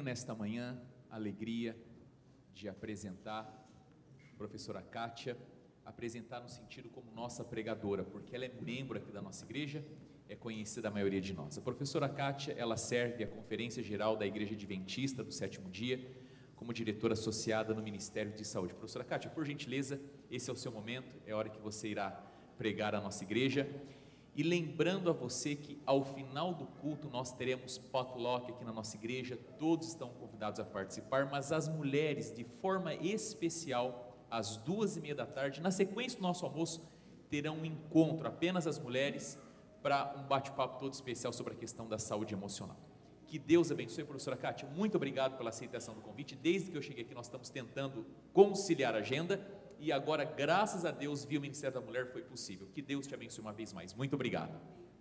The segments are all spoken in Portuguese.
nesta manhã a alegria de apresentar a professora Kátia, apresentar no sentido como nossa pregadora, porque ela é membro aqui da nossa igreja, é conhecida da maioria de nós. A professora Kátia, ela serve a Conferência Geral da Igreja Adventista do Sétimo Dia, como diretora associada no Ministério de Saúde. Professora Kátia, por gentileza, esse é o seu momento, é a hora que você irá pregar a nossa igreja. E lembrando a você que ao final do culto nós teremos potluck aqui na nossa igreja, todos estão convidados a participar, mas as mulheres de forma especial, às 2h30 da tarde, na sequência do nosso almoço, terão um encontro, apenas as mulheres, para um bate-papo todo especial sobre a questão da saúde emocional. Que Deus abençoe, professora Kátia, muito obrigado pela aceitação do convite. Desde que eu cheguei aqui nós estamos tentando conciliar a agenda e agora, graças a Deus, via o Ministério da Mulher foi possível. Que Deus te abençoe uma vez mais. Muito obrigado.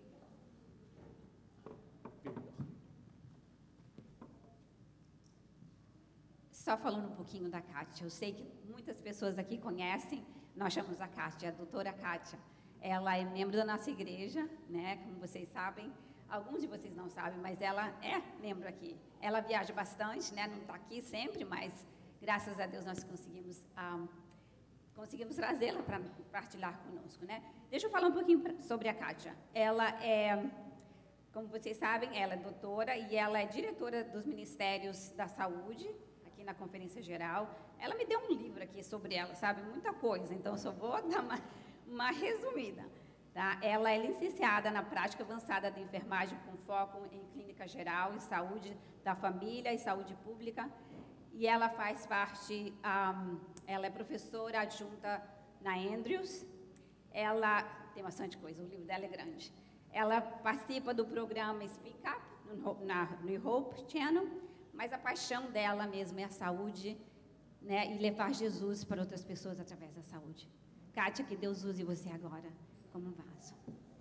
Só falando um pouquinho da Kátia, eu sei que muitas pessoas aqui conhecem, nós chamamos a Kátia, a doutora Kátia. Ela é membro da nossa igreja, né, como vocês sabem, alguns de vocês não sabem, mas ela é membro aqui. Ela viaja bastante, né, não está aqui sempre, mas graças a Deus nós conseguimos trazê-la para partilhar conosco, né. Deixa eu falar um pouquinho sobre a Kátia. Ela é, como vocês sabem, ela é doutora e ela é diretora dos Ministérios da Saúde, aqui na Conferência Geral. Ela me deu um livro aqui sobre ela, sabe, muita coisa, então eu só vou dar uma resumida, tá? Ela é licenciada na prática avançada de enfermagem com foco em clínica geral e saúde da família e saúde pública, e ela faz parte, ela é professora adjunta na Andrews. Ela tem bastante coisa, o livro dela é grande. Ela participa do programa Speak Up no Hope Channel, mas a paixão dela mesmo é a saúde, né, e levar Jesus para outras pessoas através da saúde. Kátia, que Deus use você agora como um vaso.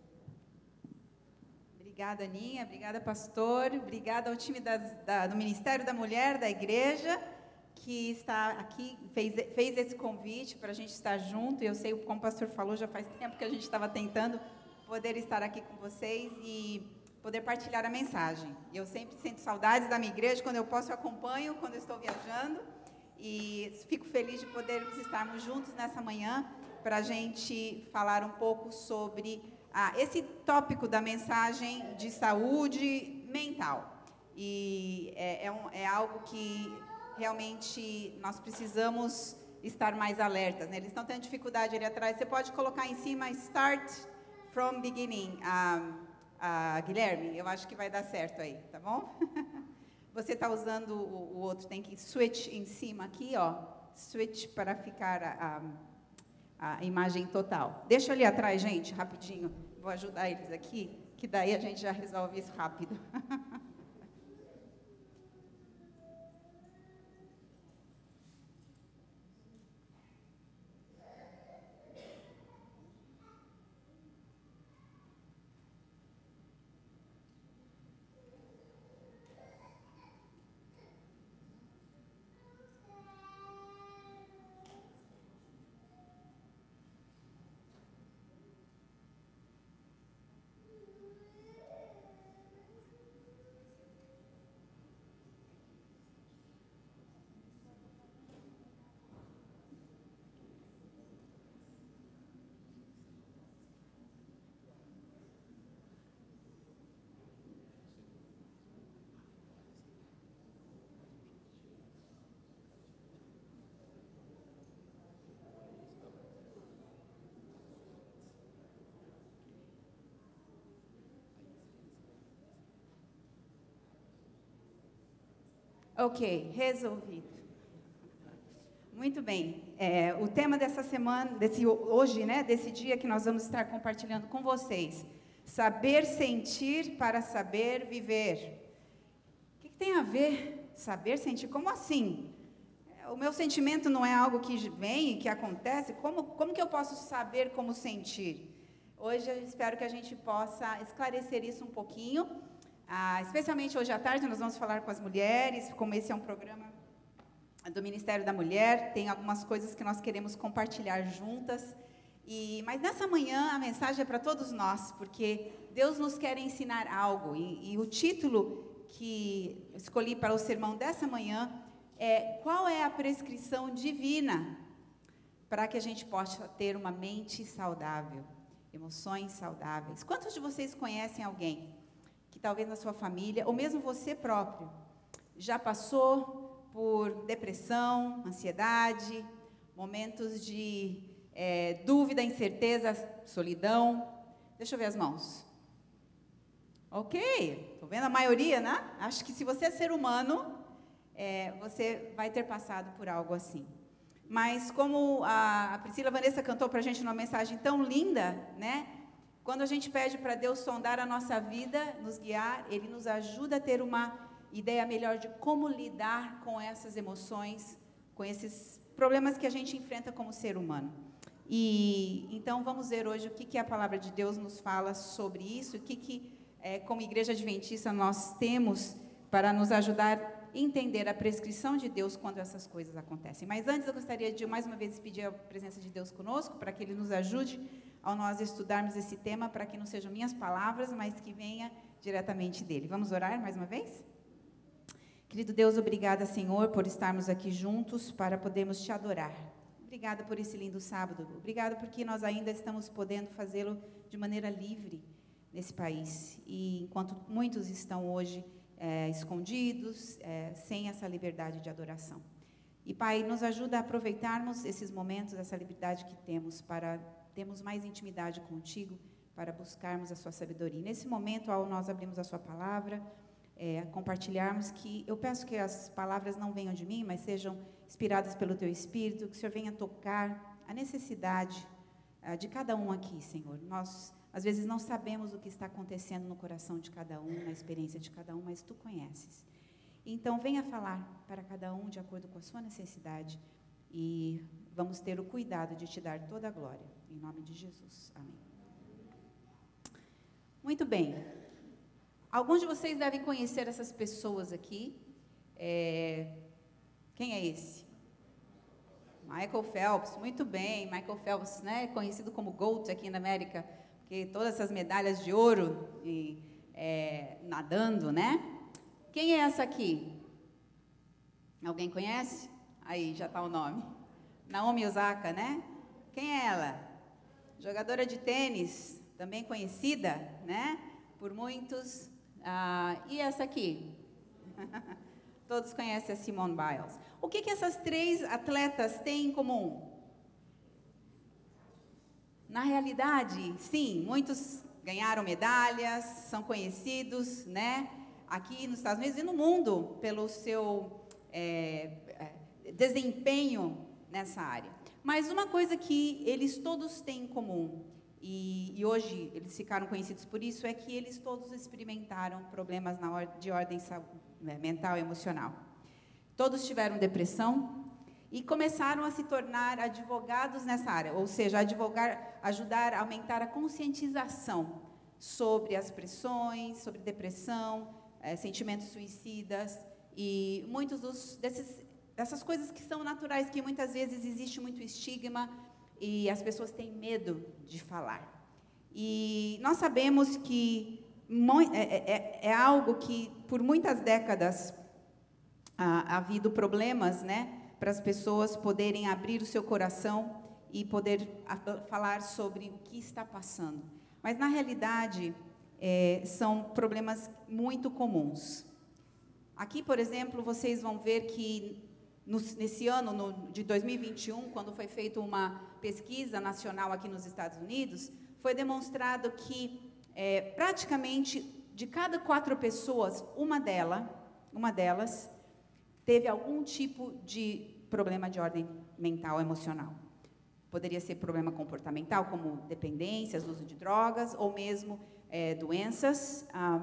Obrigada, Aninha. Obrigada, pastor. Obrigada ao time do Ministério da Mulher, da igreja, que está aqui, fez esse convite para a gente estar junto. Eu sei, como o pastor falou, já faz tempo que a gente estava tentando poder estar aqui com vocês e poder partilhar a mensagem. Eu sempre sinto saudades da minha igreja, quando eu posso eu acompanho, quando eu estou viajando, e fico feliz de podermos estarmos juntos nessa manhã, para a gente falar um pouco sobre esse tópico da mensagem de saúde mental. E é algo que realmente nós precisamos estar mais alertas, né? Eles estão tendo dificuldade ali atrás. Você pode colocar em cima Start from Beginning, Guilherme, eu acho que vai dar certo aí, tá bom? Você está usando o outro, tem que switch em cima aqui, ó. Switch para ficar a imagem total. Deixa ali atrás, gente, rapidinho. Vou ajudar eles aqui, que daí a gente já resolve isso rápido. Ok, resolvido. Muito bem. O tema dessa semana, hoje, né, desse dia que nós vamos estar compartilhando com vocês, saber sentir para saber viver. O que tem a ver saber sentir? Como assim? O meu sentimento não é algo que vem e que acontece? Como que eu posso saber como sentir? Hoje eu espero que a gente possa esclarecer isso um pouquinho. Especialmente hoje à tarde nós vamos falar com as mulheres, como esse é um programa do Ministério da Mulher, tem algumas coisas que nós queremos compartilhar juntas, mas nessa manhã a mensagem é para todos nós, porque Deus nos quer ensinar algo, e o título que escolhi para o sermão dessa manhã é: qual é a prescrição divina para que a gente possa ter uma mente saudável, emoções saudáveis? Quantos de vocês conhecem alguém que talvez na sua família, ou mesmo você próprio, já passou por depressão, ansiedade, momentos de dúvida, incerteza, solidão? Deixa eu ver as mãos. Ok, estou vendo a maioria, né? Acho que se você é ser humano, você vai ter passado por algo assim. Mas como a Priscila Vanessa cantou para a gente numa mensagem tão linda, né? Quando a gente pede para Deus sondar a nossa vida, nos guiar, Ele nos ajuda a ter uma ideia melhor de como lidar com essas emoções, com esses problemas que a gente enfrenta como ser humano. E então vamos ver hoje o que a palavra de Deus nos fala sobre isso, o que como igreja adventista nós temos para nos ajudar a entender a prescrição de Deus quando essas coisas acontecem. Mas antes eu gostaria de mais uma vez pedir a presença de Deus conosco, para que Ele nos ajude ao nós estudarmos esse tema, para que não sejam minhas palavras, mas que venha diretamente dEle. Vamos orar mais uma vez? Querido Deus, obrigada, Senhor, por estarmos aqui juntos para podermos Te adorar. Obrigada por esse lindo sábado. Obrigada porque nós ainda estamos podendo fazê-lo de maneira livre nesse país. E enquanto muitos estão hoje escondidos, sem essa liberdade de adoração. E, Pai, nos ajuda a aproveitarmos esses momentos, essa liberdade que temos, para termos mais intimidade contigo, para buscarmos a sua sabedoria. Nesse momento, ao nós abrirmos a sua palavra, compartilharmos, que eu peço que as palavras não venham de mim, mas sejam inspiradas pelo Teu Espírito, que o Senhor venha tocar a necessidade de cada um aqui, Senhor. Nós, às vezes, não sabemos o que está acontecendo no coração de cada um, na experiência de cada um, mas Tu conheces. Então, venha falar para cada um de acordo com a sua necessidade e vamos ter o cuidado de Te dar toda a glória. Em nome de Jesus. Amém. Muito bem. Alguns de vocês devem conhecer essas pessoas aqui. Quem é esse? Michael Phelps. Muito bem. Michael Phelps, né? Conhecido como GOAT aqui na América, porque todas essas medalhas de ouro nadando, né? Quem é essa aqui? Alguém conhece? Aí, já está o nome. Naomi Osaka, né? Quem é ela? Jogadora de tênis, também conhecida, né? Por muitos. E essa aqui? Todos conhecem a Simone Biles. O que essas três atletas têm em comum? Na realidade, sim, muitos ganharam medalhas, são conhecidos, né? Aqui nos Estados Unidos e no mundo, pelo seu desempenho nessa área. Mas uma coisa que eles todos têm em comum, e hoje eles ficaram conhecidos por isso, é que eles todos experimentaram problemas de ordem mental e emocional. Todos tiveram depressão e começaram a se tornar advogados nessa área, ou seja, ajudar a aumentar a conscientização sobre as pressões, sobre depressão, sentimentos suicidas e muitos dessas coisas que são naturais, que muitas vezes existe muito estigma e as pessoas têm medo de falar. E nós sabemos que é algo que por muitas décadas ha havido problemas, né, para as pessoas poderem abrir o seu coração e poder falar sobre o que está passando. Mas na realidade são problemas muito comuns. Aqui, por exemplo, vocês vão ver que nesse ano de 2021, quando foi feita uma pesquisa nacional aqui nos Estados Unidos, foi demonstrado que praticamente de cada 4 pessoas, uma delas teve algum tipo de problema de ordem mental, emocional. Poderia ser problema comportamental, como dependências, uso de drogas, ou mesmo doenças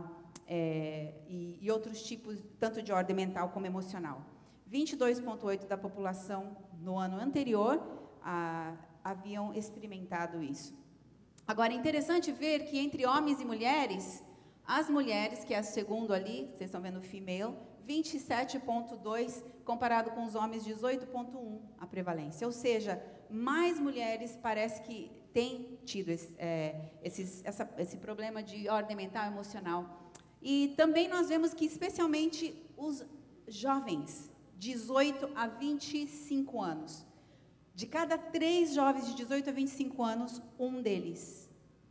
e outros tipos, tanto de ordem mental como emocional. 22,8% da população no ano anterior haviam experimentado isso. Agora, é interessante ver que entre homens e mulheres, as mulheres, que é a segundo ali, vocês estão vendo o female, 27,2%, comparado com os homens, 18,1% a prevalência. Ou seja, mais mulheres parece que têm tido esse problema de ordem mental e emocional. E também nós vemos que, especialmente, os jovens, 18 a 25 anos. De cada 3 jovens de 18 a 25 anos, um deles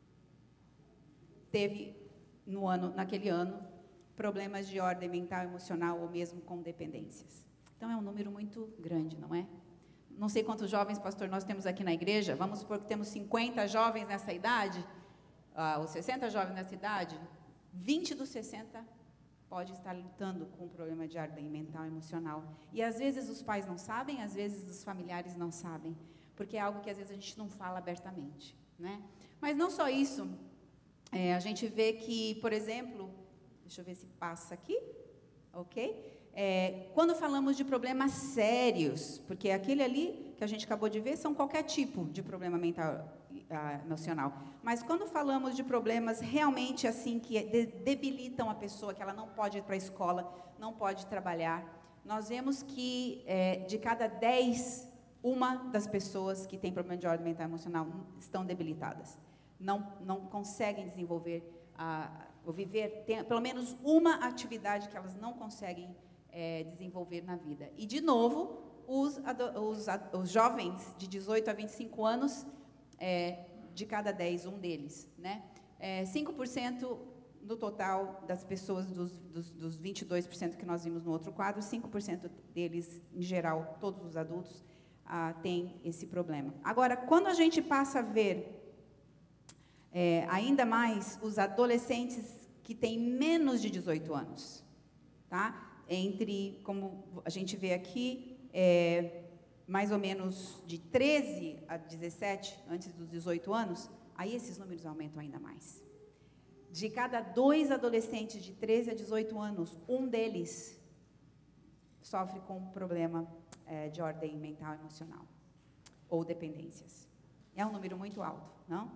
teve, naquele ano, problemas de ordem mental, emocional ou mesmo com dependências. Então, é um número muito grande, não é? Não sei quantos jovens, pastor, nós temos aqui na igreja. Vamos supor que temos 50 jovens nessa idade, ou 60 jovens nessa idade. 20 dos 60 pode estar lutando com um problema de ordem mental e emocional. E às vezes os pais não sabem, às vezes os familiares não sabem, porque é algo que às vezes a gente não fala abertamente, né? Mas não só isso, a gente vê que, por exemplo, deixa eu ver se passa aqui, ok? Quando falamos de problemas sérios, porque aquele ali que a gente acabou de ver são qualquer tipo de problema mental emocional, mas quando falamos de problemas realmente assim que debilitam a pessoa, que ela não pode ir para a escola, não pode trabalhar, nós vemos que de cada 10, uma das pessoas que tem problema de ordem mental emocional estão debilitadas, não conseguem desenvolver ou viver, pelo menos uma atividade que elas não conseguem desenvolver na vida. E, de novo, os jovens de 18 a 25 anos, de cada 10, um deles, né? 5% no total das pessoas, dos 22% que nós vimos no outro quadro, 5% deles, em geral, todos os adultos, têm esse problema. Agora, quando a gente passa a ver ainda mais os adolescentes que têm menos de 18 anos, tá? Como a gente vê aqui, mais ou menos de 13 a 17, antes dos 18 anos, aí esses números aumentam ainda mais. De cada 2 adolescentes de 13 a 18 anos, um deles sofre com um problema de ordem mental e emocional, ou dependências. É um número muito alto, não?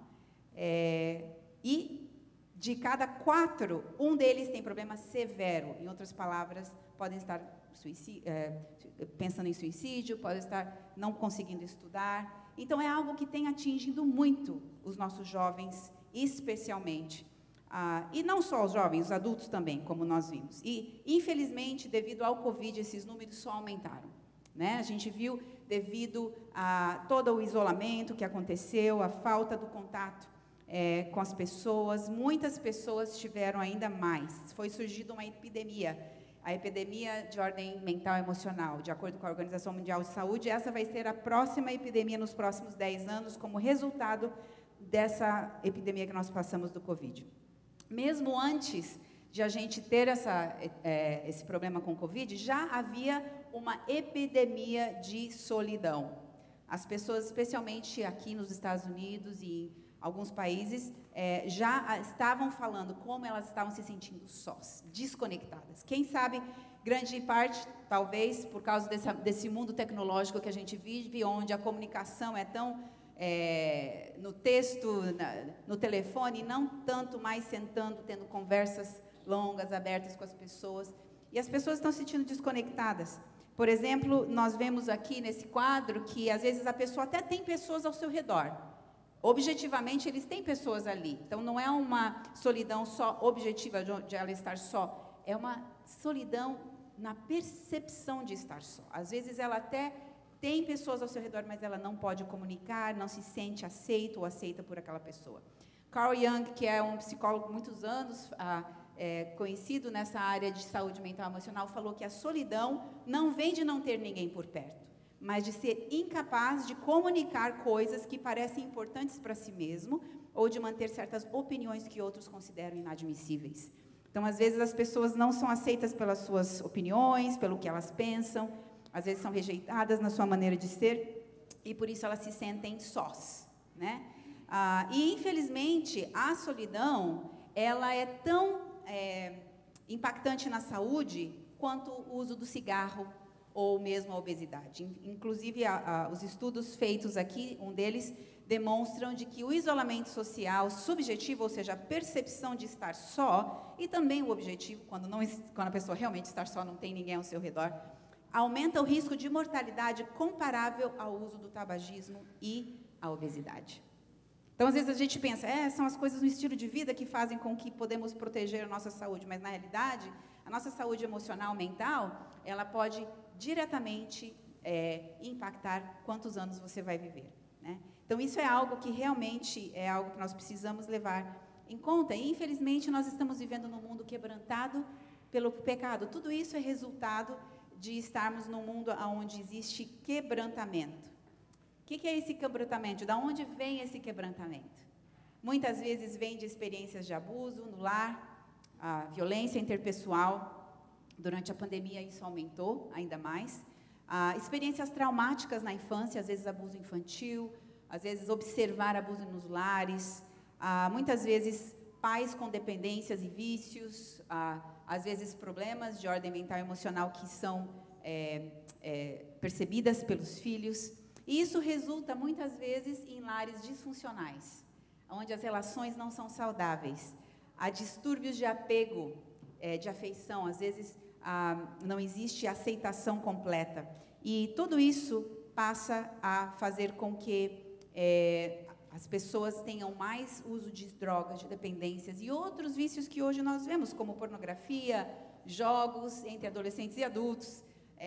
E de cada 4, um deles tem problema severo. Em outras palavras, podem estar pensando em suicídio, podem estar não conseguindo estudar. Então, é algo que tem atingido muito os nossos jovens, especialmente. E não só os jovens, os adultos também, como nós vimos. E, infelizmente, devido ao Covid, esses números só aumentaram, né? A gente viu, devido a todo o isolamento que aconteceu, a falta do contato com as pessoas, muitas pessoas tiveram ainda mais. Foi surgindo uma epidemia, a epidemia de ordem mental e emocional, de acordo com a Organização Mundial de Saúde. Essa vai ser a próxima epidemia nos próximos 10 anos, como resultado dessa epidemia que nós passamos do Covid. Mesmo antes de a gente ter esse problema com o Covid, já havia uma epidemia de solidão. As pessoas, especialmente aqui nos Estados Unidos e alguns países, já estavam falando como elas estavam se sentindo sós, desconectadas. Quem sabe, grande parte, talvez, por causa desse mundo tecnológico que a gente vive, onde a comunicação é tão no texto, no telefone, não tanto mais sentando, tendo conversas longas, abertas com as pessoas. E as pessoas estão se sentindo desconectadas. Por exemplo, nós vemos aqui nesse quadro que, às vezes, a pessoa até tem pessoas ao seu redor. Objetivamente, eles têm pessoas ali. Então, não é uma solidão só objetiva de ela estar só. É uma solidão na percepção de estar só. Às vezes, ela até tem pessoas ao seu redor, mas ela não pode comunicar, não se sente aceito ou aceita por aquela pessoa. Carl Jung, que é um psicólogo há muitos anos, conhecido nessa área de saúde mental e emocional, falou que a solidão não vem de não ter ninguém por perto, mas de ser incapaz de comunicar coisas que parecem importantes para si mesmo, ou de manter certas opiniões que outros consideram inadmissíveis. Então, às vezes, as pessoas não são aceitas pelas suas opiniões, pelo que elas pensam, às vezes são rejeitadas na sua maneira de ser, e por isso elas se sentem sós, né? E, infelizmente, a solidão, ela é tão impactante na saúde quanto o uso do cigarro ou mesmo a obesidade. Inclusive, os estudos feitos aqui, um deles, demonstram de que o isolamento social subjetivo, ou seja, a percepção de estar só, e também o objetivo, quando a pessoa realmente está só, não tem ninguém ao seu redor, aumenta o risco de mortalidade comparável ao uso do tabagismo e à obesidade. Então, às vezes a gente pensa, são as coisas no estilo de vida que fazem com que podemos proteger a nossa saúde, mas na realidade, a nossa saúde emocional, mental, ela pode diretamente impactar quantos anos você vai viver, né? Então, isso é algo que realmente é algo que nós precisamos levar em conta. E, infelizmente, nós estamos vivendo num mundo quebrantado pelo pecado. Tudo isso é resultado de estarmos num mundo onde existe quebrantamento. O que é esse quebrantamento? Da onde vem esse quebrantamento? Muitas vezes vem de experiências de abuso no lar, a violência interpessoal. Durante a pandemia isso aumentou ainda mais. Experiências traumáticas na infância, às vezes abuso infantil, às vezes observar abuso nos lares, muitas vezes pais com dependências e vícios, às vezes problemas de ordem mental e emocional que são percebidas pelos filhos. E isso resulta, muitas vezes, em lares disfuncionais, onde as relações não são saudáveis. Há distúrbios de apego, de afeição, às vezes não existe aceitação completa. E tudo isso passa a fazer com que as pessoas tenham mais uso de drogas, de dependências e outros vícios que hoje nós vemos, como pornografia, jogos entre adolescentes e adultos,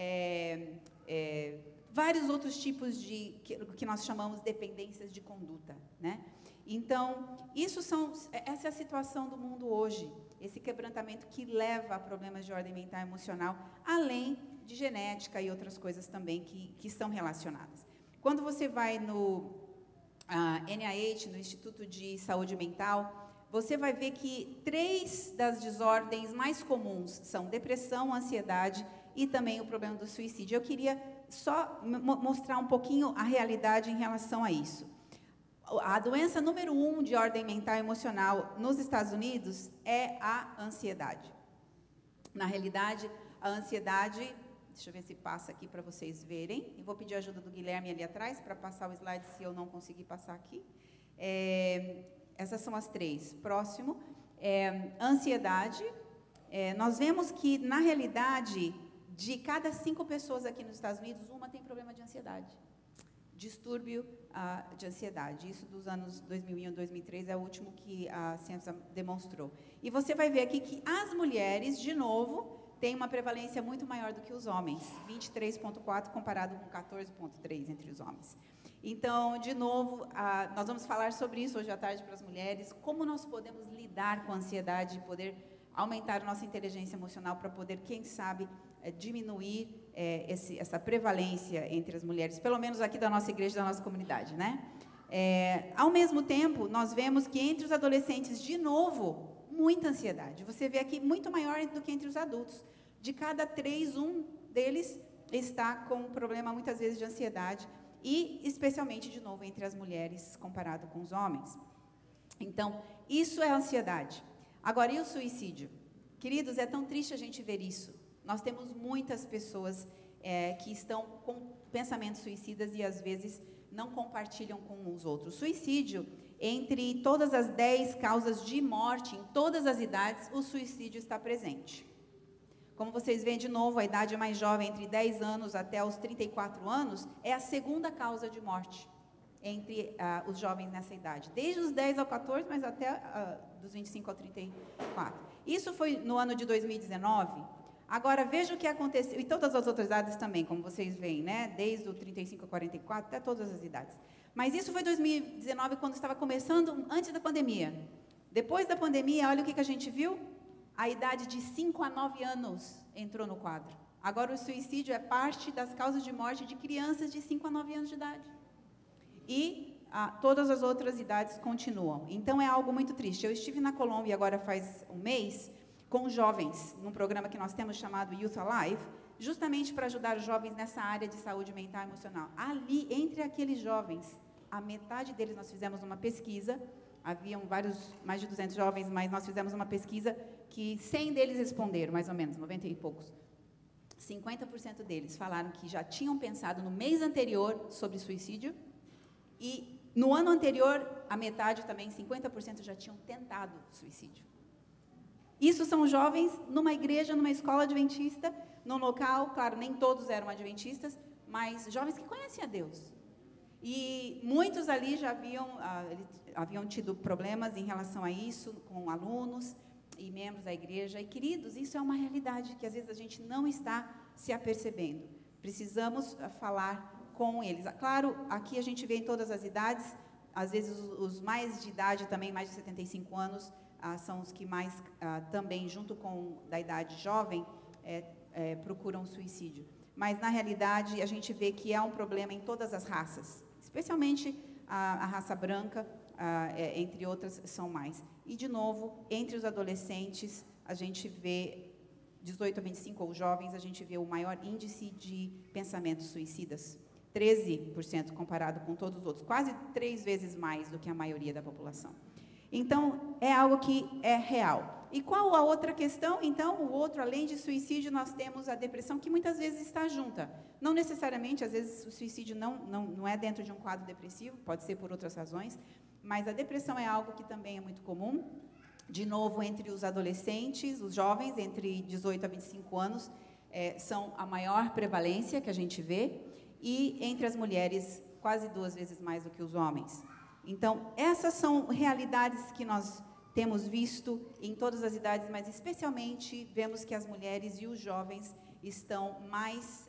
vários outros tipos de que nós chamamos de dependências de conduta, né? Então, essa é a situação do mundo hoje, esse quebrantamento que leva a problemas de ordem mental e emocional, além de genética e outras coisas também que estão relacionadas. Quando você vai no NIH, no Instituto de Saúde Mental, você vai ver que 3 das desordens mais comuns são depressão, ansiedade e também o problema do suicídio. Eu queria só mostrar um pouquinho a realidade em relação a isso. A doença número 1 de ordem mental e emocional nos Estados Unidos é a ansiedade. Na realidade, a ansiedade, deixa eu ver se passa aqui para vocês verem. Eu vou pedir a ajuda do Guilherme ali atrás para passar o slide se eu não conseguir passar aqui. Essas são as 3. Próximo. Ansiedade. Nós vemos que, na realidade, de cada 5 pessoas aqui nos Estados Unidos, uma tem problema de ansiedade. Distúrbio de ansiedade. Isso dos anos 2001 a 2003 é o último que a ciência demonstrou. E você vai ver aqui que as mulheres, de novo, têm uma prevalência muito maior do que os homens. 23,4 comparado com 14,3 entre os homens. Então, de novo, nós vamos falar sobre isso hoje à tarde para as mulheres, como nós podemos lidar com a ansiedade e poder aumentar a nossa inteligência emocional para poder, quem sabe, diminuir essa prevalência entre as mulheres, pelo menos aqui da nossa igreja, da nossa comunidade, né? Ao mesmo tempo, nós vemos que entre os adolescentes, de novo, muita ansiedade. Você vê aqui muito maior do que entre os adultos. De cada 3, um deles está com um problema, muitas vezes, de ansiedade, e especialmente, de novo, entre as mulheres, comparado com os homens. Então, isso é ansiedade. Agora, e o suicídio? Queridos, é tão triste a gente ver isso. Nós temos muitas pessoas que estão com pensamentos suicidas e, às vezes, não compartilham com os outros. Suicídio, entre todas as 10 causas de morte, em todas as idades, o suicídio está presente. Como vocês veem, de novo, a idade mais jovem, entre 10 anos até os 34 anos, é a segunda causa de morte entre os jovens nessa idade. Desde os 10 ao 14, mas até dos 25 ao 34. Isso foi no ano de 2019. Agora, veja o que aconteceu, e todas as outras idades também, como vocês veem, né? Desde o 35 ao 44, até todas as idades. Mas isso foi 2019, quando estava começando, antes da pandemia. Depois da pandemia, olha o que a gente viu. A idade de 5 a 9 anos entrou no quadro. Agora, o suicídio é parte das causas de morte de crianças de 5 a 9 anos de idade. E todas as outras idades continuam. Então, é algo muito triste. Eu estive na Colômbia agora faz um mês, com jovens, num programa que nós temos chamado Youth Alive, justamente para ajudar os jovens nessa área de saúde mental e emocional. Ali, entre aqueles jovens, a metade deles, nós fizemos uma pesquisa, haviam mais de 200 jovens, mas nós fizemos uma pesquisa que 100 deles responderam, mais ou menos, 90 e poucos. 50% deles falaram que já tinham pensado no mês anterior sobre suicídio, e no ano anterior, a metade também, 50% já tinham tentado suicídio. Isso são jovens numa igreja, numa escola adventista, num local, claro, nem todos eram adventistas, mas jovens que conhecem a Deus. E muitos ali já haviam tido problemas em relação a isso, com alunos e membros da igreja. E, queridos, isso é uma realidade que às vezes a gente não está se apercebendo. Precisamos falar com eles. Claro, aqui a gente vê em todas as idades, às vezes os mais de idade também, mais de 75 anos, são os que mais também, junto com da idade jovem, procuram suicídio. Mas, na realidade, a gente vê que é um problema em todas as raças, especialmente a raça branca, entre outras, são mais. E, de novo, entre os adolescentes, a gente vê, 18 a 25, ou jovens, a gente vê o maior índice de pensamentos suicidas, 13% comparado com todos os outros, quase 3 vezes mais do que a maioria da população. Então, é algo que é real. E qual a outra questão? Então, o outro, além de suicídio, nós temos a depressão, que muitas vezes está junta. Não necessariamente, às vezes, o suicídio não é dentro de um quadro depressivo, pode ser por outras razões, mas a depressão é algo que também é muito comum. De novo, entre os adolescentes, os jovens, entre 18 a 25 anos, são a maior prevalência que a gente vê, e entre as mulheres, quase 2 vezes mais do que os homens. Então, essas são realidades que nós temos visto em todas as idades, mas especialmente vemos que as mulheres e os jovens estão mais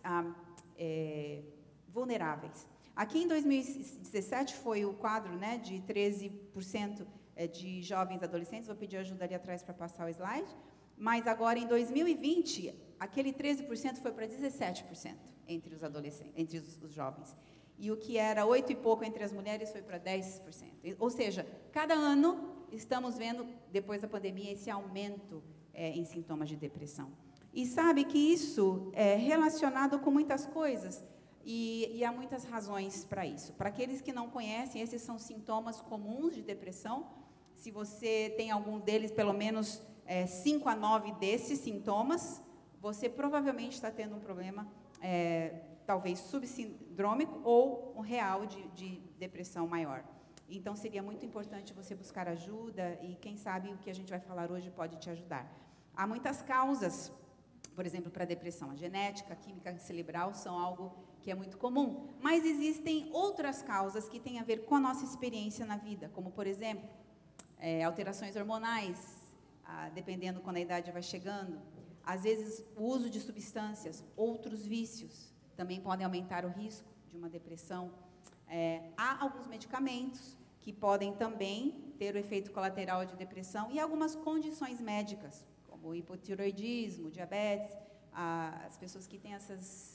vulneráveis. Aqui em 2017 foi o quadro, né, de 13% de jovens adolescentes, vou pedir ajuda ali atrás para passar o slide, mas agora em 2020, aquele 13% foi para 17% entre os adolescentes, entre os jovens. E o que era 8 e pouco entre as mulheres foi para 10%. Ou seja, cada ano estamos vendo, depois da pandemia, esse aumento em sintomas de depressão. E sabe que isso é relacionado com muitas coisas, e há muitas razões para isso. Para aqueles que não conhecem, esses são sintomas comuns de depressão. Se você tem algum deles, pelo menos 5 a 9 desses sintomas, você provavelmente está tendo um problema, talvez subsindrômico ou um real de depressão maior. Então, seria muito importante você buscar ajuda e, quem sabe, o que a gente vai falar hoje pode te ajudar. Há muitas causas, por exemplo, para a depressão. A genética, a química cerebral são algo que é muito comum, mas existem outras causas que têm a ver com a nossa experiência na vida, como, por exemplo, alterações hormonais, dependendo quando a idade vai chegando. Às vezes, o uso de substâncias, outros vícios, também podem aumentar o risco de uma depressão. Há alguns medicamentos que podem também ter o efeito colateral de depressão e algumas condições médicas, como o hipotiroidismo, diabetes, as pessoas que têm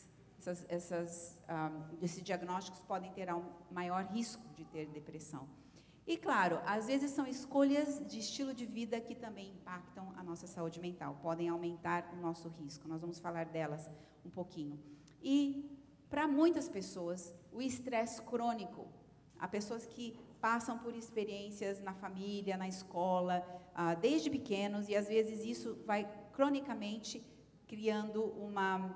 esses diagnósticos podem ter um maior risco de ter depressão. E, claro, às vezes são escolhas de estilo de vida que também impactam a nossa saúde mental, podem aumentar o nosso risco. Nós vamos falar delas um pouquinho. E, para muitas pessoas, o estresse crônico, há pessoas que passam por experiências na família, na escola, desde pequenos, e às vezes isso vai cronicamente criando uma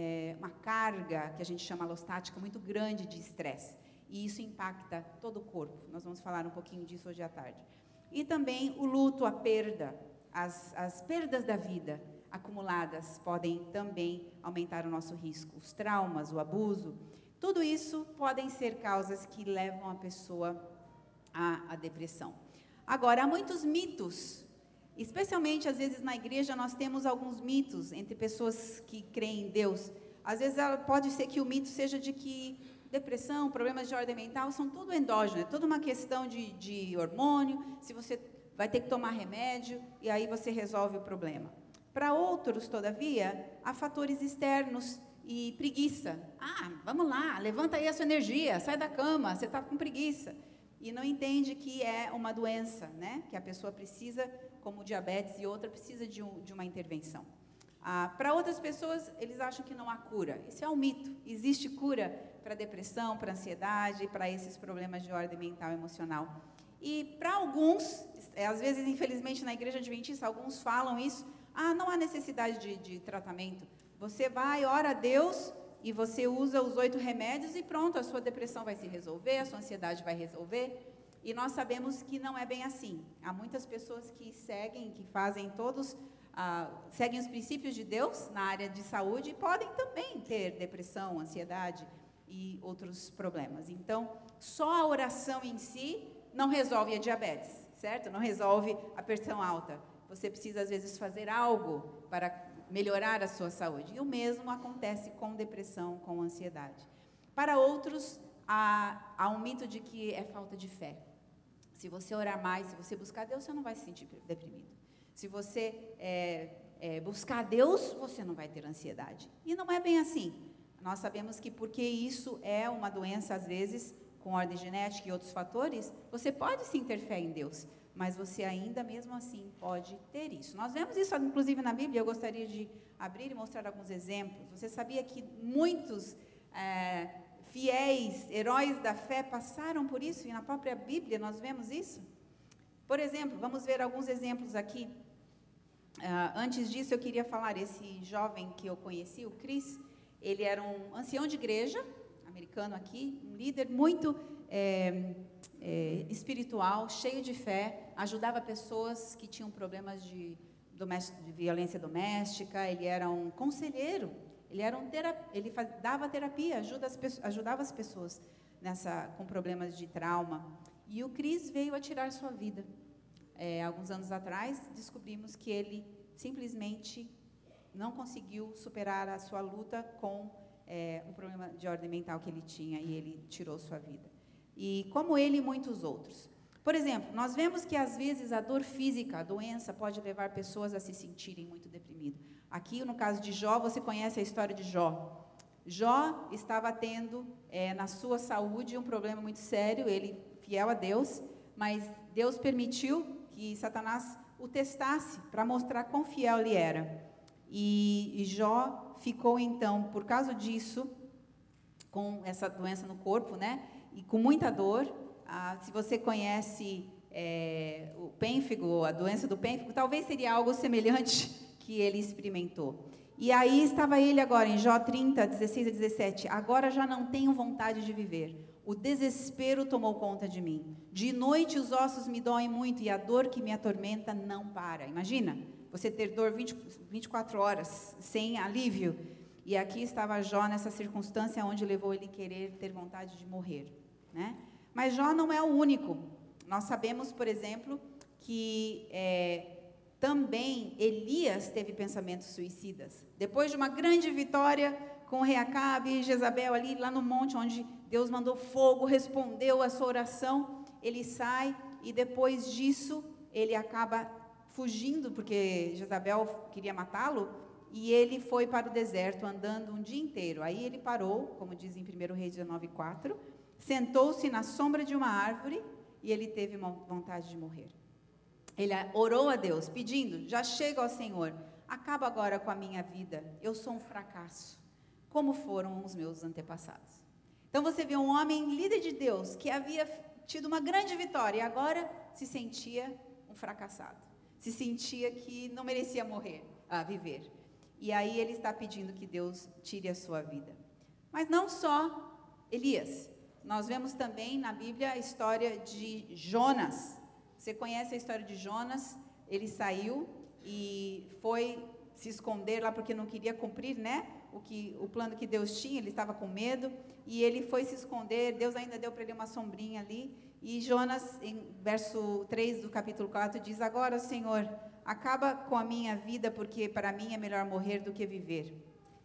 carga, que a gente chama alostática, muito grande de estresse. E isso impacta todo o corpo. Nós vamos falar um pouquinho disso hoje à tarde. E também o luto, a perda, as perdas da vida acumuladas podem também aumentar o nosso risco. Os traumas, o abuso, tudo isso podem ser causas que levam a pessoa à depressão. Agora, há muitos mitos, especialmente às vezes na igreja nós temos alguns mitos entre pessoas que creem em Deus. Às vezes pode ser que o mito seja de que depressão, problemas de ordem mental, são tudo endógeno, é toda uma questão de hormônio, se você vai ter que tomar remédio, e aí você resolve o problema. Para outros, todavia, há fatores externos e preguiça. Vamos lá, levanta aí a sua energia, sai da cama, você está com preguiça. E não entende que é uma doença, né? Que a pessoa precisa, como diabetes e outra, precisa de uma intervenção. Para outras pessoas, eles acham que não há cura. Isso é um mito. Existe cura para depressão, para ansiedade, para esses problemas de ordem mental e emocional. E para alguns, às vezes, infelizmente, na igreja adventista, alguns falam isso, não há necessidade de tratamento. Você vai, ora a Deus, e você usa os 8 remédios e pronto, a sua depressão vai se resolver, a sua ansiedade vai resolver. E nós sabemos que não é bem assim. Há muitas pessoas que seguem, que fazem seguem os princípios de Deus na área de saúde e podem também ter depressão, ansiedade e outros problemas. Então, só a oração em si não resolve a diabetes, certo? Não resolve a pressão alta. Você precisa, às vezes, fazer algo para melhorar a sua saúde. E o mesmo acontece com depressão, com ansiedade. Para outros, há um mito de que é falta de fé. Se você orar mais, se você buscar Deus, você não vai se sentir deprimido. Se você buscar Deus, você não vai ter ansiedade. E não é bem assim. Nós sabemos que porque isso é uma doença, às vezes, com ordem genética e outros fatores, você pode sim ter fé em Deus, mas você ainda mesmo assim pode ter isso. Nós vemos isso, inclusive, na Bíblia. Eu gostaria de abrir e mostrar alguns exemplos. Você sabia que muitos fiéis, heróis da fé, passaram por isso? E na própria Bíblia nós vemos isso? Por exemplo, vamos ver alguns exemplos aqui. Antes disso, eu queria falar, esse jovem que eu conheci, o Chris, ele era um ancião de igreja, americano aqui, um líder muito espiritual, cheio de fé, ajudava pessoas que tinham problemas de violência doméstica. Ele era um conselheiro, ele dava terapia, ajudava as pessoas com problemas de trauma. E o Chris veio a tirar sua vida. Alguns anos atrás, descobrimos que ele simplesmente não conseguiu superar a sua luta com um problema de ordem mental que ele tinha, e ele tirou sua vida. E como ele e muitos outros. Por exemplo, nós vemos que às vezes a dor física, a doença, pode levar pessoas a se sentirem muito deprimidas. Aqui, no caso de Jó, você conhece a história de Jó. Jó estava tendo, na sua saúde, um problema muito sério, ele fiel a Deus, mas Deus permitiu que Satanás o testasse para mostrar quão fiel ele era. E Jó ficou, então, por causa disso, com essa doença no corpo, né? E com muita dor. Se você conhece o pênfigo, a doença do pênfigo, talvez seria algo semelhante que ele experimentou. E aí estava ele agora, em Jó 30, 16 a 17. Agora já não tenho vontade de viver. O desespero tomou conta de mim. De noite os ossos me doem muito e a dor que me atormenta não para. Imagina, você ter dor 24 horas, sem alívio. E aqui estava Jó nessa circunstância onde levou ele a querer ter vontade de morrer, né? Mas Jó não é o único. Nós sabemos, por exemplo, que também Elias teve pensamentos suicidas. Depois de uma grande vitória com rei Acabe e Jezabel ali, lá no monte, onde Deus mandou fogo, respondeu a sua oração, ele sai e depois disso ele acaba fugindo, porque Jezabel queria matá-lo, e ele foi para o deserto andando um dia inteiro. Aí ele parou, como diz em 1 Reis 19:4, sentou-se na sombra de uma árvore e ele teve vontade de morrer. Ele orou a Deus, pedindo: já chega ao Senhor, acaba agora com a minha vida, eu sou um fracasso, como foram os meus antepassados. Então você vê um homem líder de Deus, que havia tido uma grande vitória, e agora se sentia um fracassado, se sentia que não merecia viver. E aí ele está pedindo que Deus tire a sua vida. Mas não só Elias. Nós vemos também na Bíblia a história de Jonas. Você conhece a história de Jonas? Ele saiu e foi se esconder lá porque não queria cumprir, né, o plano que Deus tinha. Ele estava com medo e ele foi se esconder. Deus ainda deu para ele uma sombrinha ali. E Jonas, em verso 3 do capítulo 4, diz: agora, Senhor, acaba com a minha vida, porque para mim é melhor morrer do que viver.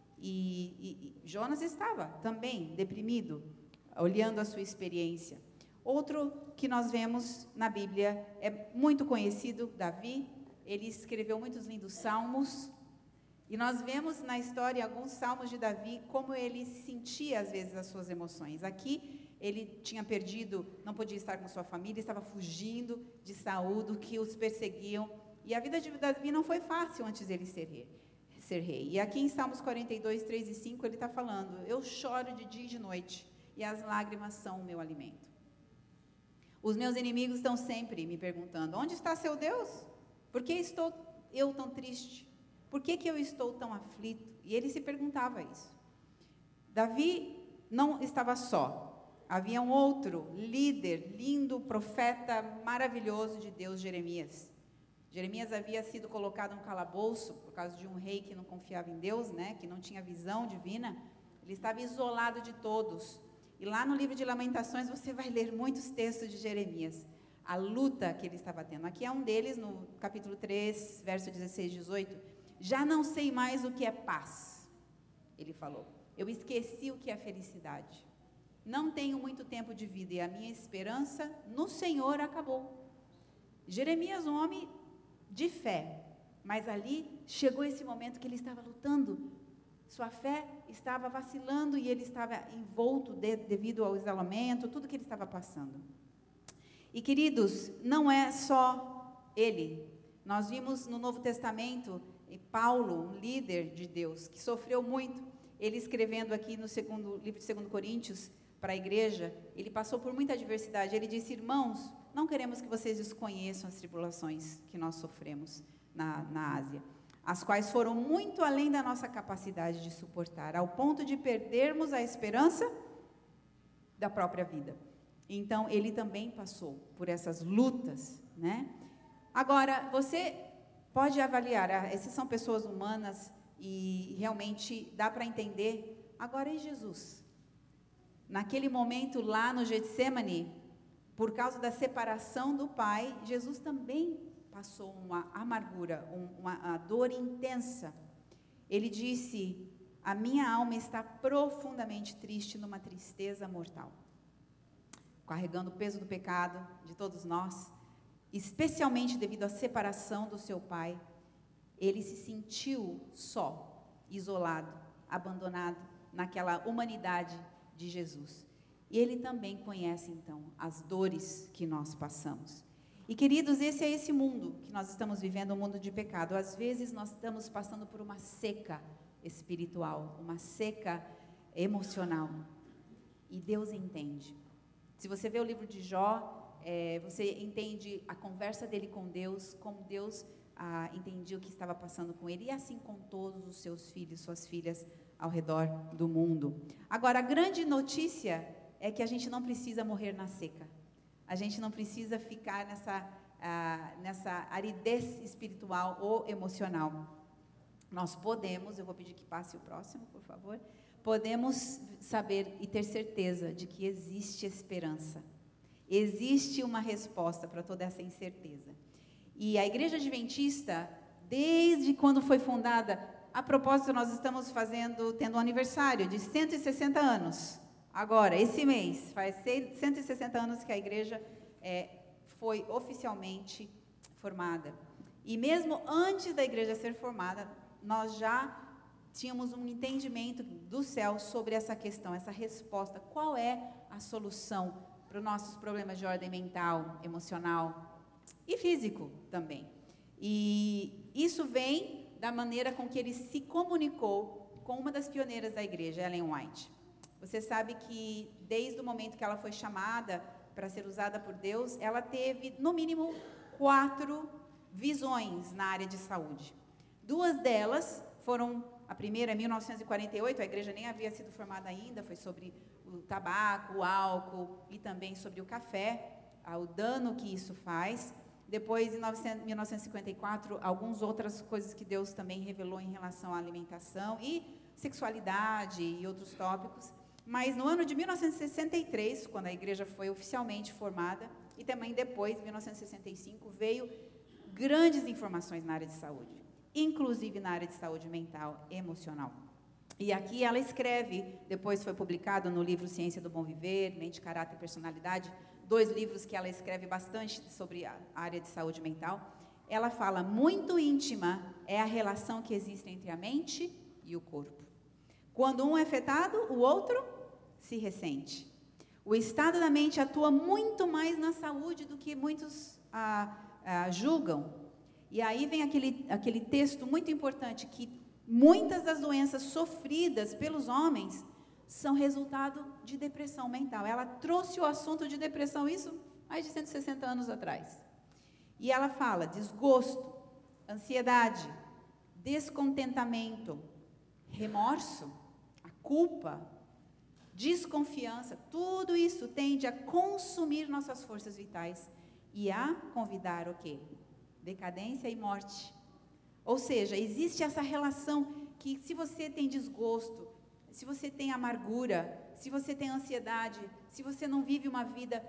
E Jonas estava também deprimido, olhando a sua experiência. Outro que nós vemos na Bíblia é muito conhecido, Davi. Ele escreveu muitos lindos salmos. E nós vemos na história alguns salmos de Davi, como ele sentia às vezes as suas emoções. Aqui ele tinha perdido, não podia estar com sua família, estava fugindo de Saul, que os perseguiam. E a vida de Davi não foi fácil antes dele ser rei. E aqui em Salmos 42, 3 e 5, ele está falando: eu choro de dia e de noite, e as lágrimas são o meu alimento. Os meus inimigos estão sempre me perguntando: onde está seu Deus? Por que estou eu tão triste? Por que eu estou tão aflito? E ele se perguntava isso. Davi não estava só. Havia um outro líder, lindo, profeta maravilhoso de Deus, Jeremias. Jeremias havia sido colocado no calabouço por causa de um rei que não confiava em Deus, né, que não tinha visão divina. ele estava isolado de todos. E lá no livro de Lamentações você vai ler muitos textos de Jeremias, a luta que ele estava tendo. Aqui é um deles, no capítulo 3, verso 16 e 18. Já não sei mais o que é paz, ele falou. Eu esqueci o que é felicidade. Não tenho muito tempo de vida e a minha esperança no Senhor acabou. Jeremias, um homem de fé, mas ali chegou esse momento que ele estava lutando. Sua fé estava vacilando e ele estava envolto devido ao isolamento, tudo que ele estava passando. E queridos, não é só ele. Nós vimos no Novo Testamento, Paulo, um líder de Deus, que sofreu muito. Ele escrevendo aqui no livro de 2 Coríntios, para a igreja, ele passou por muita adversidade. Ele disse: irmãos, não queremos que vocês desconheçam as tribulações que nós sofremos na Ásia, as quais foram muito além da nossa capacidade de suportar, ao ponto de perdermos a esperança da própria vida. Então, ele também passou por essas lutas, né? Agora, você pode avaliar, essas são pessoas humanas e realmente dá para entender. Agora, e Jesus? Naquele momento lá no Getsêmani, por causa da separação do Pai, Jesus também passou uma amargura, uma dor intensa. Ele disse: a minha alma está profundamente triste, numa tristeza mortal. Carregando o peso do pecado de todos nós, especialmente devido à separação do seu Pai, ele se sentiu só, isolado, abandonado naquela humanidade de Jesus. E ele também conhece, então, as dores que nós passamos. E, queridos, esse mundo que nós estamos vivendo, um mundo de pecado. Às vezes nós estamos passando por uma seca espiritual, uma seca emocional. E Deus entende. Se você vê o livro de Jó, você entende a conversa dele com Deus, como Deus entendia o que estava passando com ele, e assim com todos os seus filhos, suas filhas ao redor do mundo. Agora, a grande notícia é que a gente não precisa morrer na seca. A gente não precisa ficar nessa aridez espiritual ou emocional. Nós podemos, eu vou pedir que passe o próximo, por favor. Podemos saber e ter certeza de que existe esperança. Existe uma resposta para toda essa incerteza. E a Igreja Adventista, desde quando foi fundada, a propósito, nós estamos tendo um aniversário de 160 anos. Agora, esse mês, faz 160 anos que a igreja foi oficialmente formada. E mesmo antes da igreja ser formada, nós já tínhamos um entendimento do céu sobre essa questão, essa resposta. Qual é a solução para os nossos problemas de ordem mental, emocional e físico também? E isso vem da maneira com que ele se comunicou com uma das pioneiras da igreja, Ellen White. Você sabe que desde o momento que ela foi chamada para ser usada por Deus, ela teve, no mínimo, 4 visões na área de saúde. 2 delas foram, a primeira em 1948, a igreja nem havia sido formada ainda, foi sobre o tabaco, o álcool e também sobre o café, o dano que isso faz. Depois, em 1954, algumas outras coisas que Deus também revelou em relação à alimentação e sexualidade e outros tópicos. Mas no ano de 1963, quando a igreja foi oficialmente formada, e também depois, em 1965, veio grandes informações na área de saúde, inclusive na área de saúde mental e emocional. E aqui ela escreve, depois foi publicado no livro Ciência do Bom Viver, Mente, Caráter e Personalidade, 2 livros que ela escreve bastante sobre a área de saúde mental. Ela fala: muito íntima é a relação que existe entre a mente e o corpo. Quando um é afetado, o outro se ressente. O estado da mente atua muito mais na saúde do que muitos julgam. E aí vem aquele texto muito importante, que muitas das doenças sofridas pelos homens são resultado de depressão mental. Ela trouxe o assunto de depressão, isso mais de 160 anos atrás. E ela fala: desgosto, ansiedade, descontentamento, remorso, a culpa, desconfiança, tudo isso tende a consumir nossas forças vitais e a convidar o quê? Decadência e morte. Ou seja, existe essa relação que, se você tem desgosto, se você tem amargura, se você tem ansiedade, se você não vive uma vida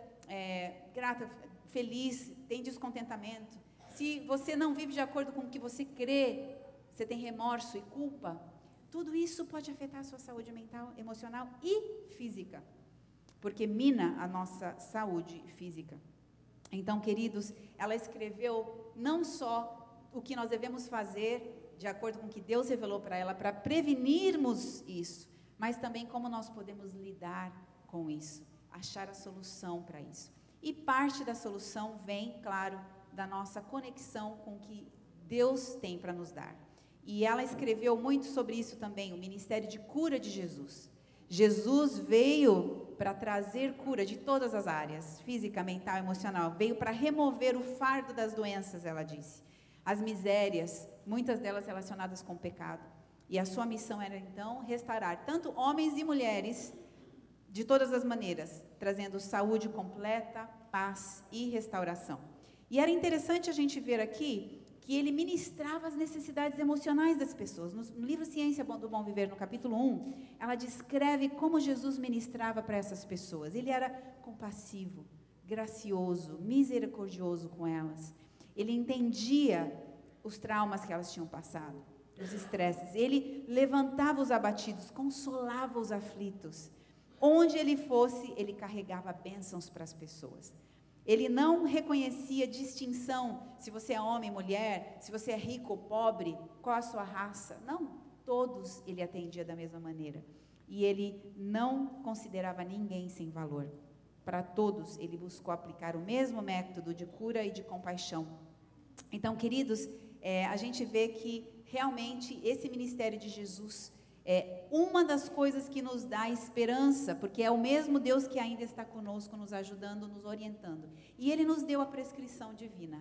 grata, feliz, tem descontentamento, se você não vive de acordo com o que você crê, você tem remorso e culpa, tudo isso pode afetar a sua saúde mental, emocional e física, porque mina a nossa saúde física. Então, queridos, ela escreveu não só o que nós devemos fazer, de acordo com o que Deus revelou para ela, para prevenirmos isso, mas também como nós podemos lidar com isso, achar a solução para isso. E parte da solução vem, claro, da nossa conexão com o que Deus tem para nos dar. E ela escreveu muito sobre isso também, o ministério de cura de Jesus. Jesus veio para trazer cura de todas as áreas, física, mental, emocional. Veio para remover o fardo das doenças, ela disse. As misérias, muitas delas relacionadas com o pecado. E a sua missão era, então, restaurar tanto homens e mulheres, de todas as maneiras, trazendo saúde completa, paz e restauração. E era interessante a gente ver aqui que ele ministrava as necessidades emocionais das pessoas. No livro Ciência do Bom Viver, no capítulo 1, ela descreve como Jesus ministrava para essas pessoas. Ele era compassivo, gracioso, misericordioso com elas. Ele entendia os traumas que elas tinham passado, os estresses. Ele levantava os abatidos, consolava os aflitos. Onde ele fosse, ele carregava bênçãos para as pessoas. Ele não reconhecia distinção, se você é homem, mulher, se você é rico ou pobre, qual a sua raça. Não, todos ele atendia da mesma maneira. E ele não considerava ninguém sem valor. Para todos, ele buscou aplicar o mesmo método de cura e de compaixão. Então, queridos, a gente vê que realmente esse ministério de Jesus é uma das coisas que nos dá esperança, porque é o mesmo Deus que ainda está conosco, nos ajudando, nos orientando. E Ele nos deu a prescrição divina.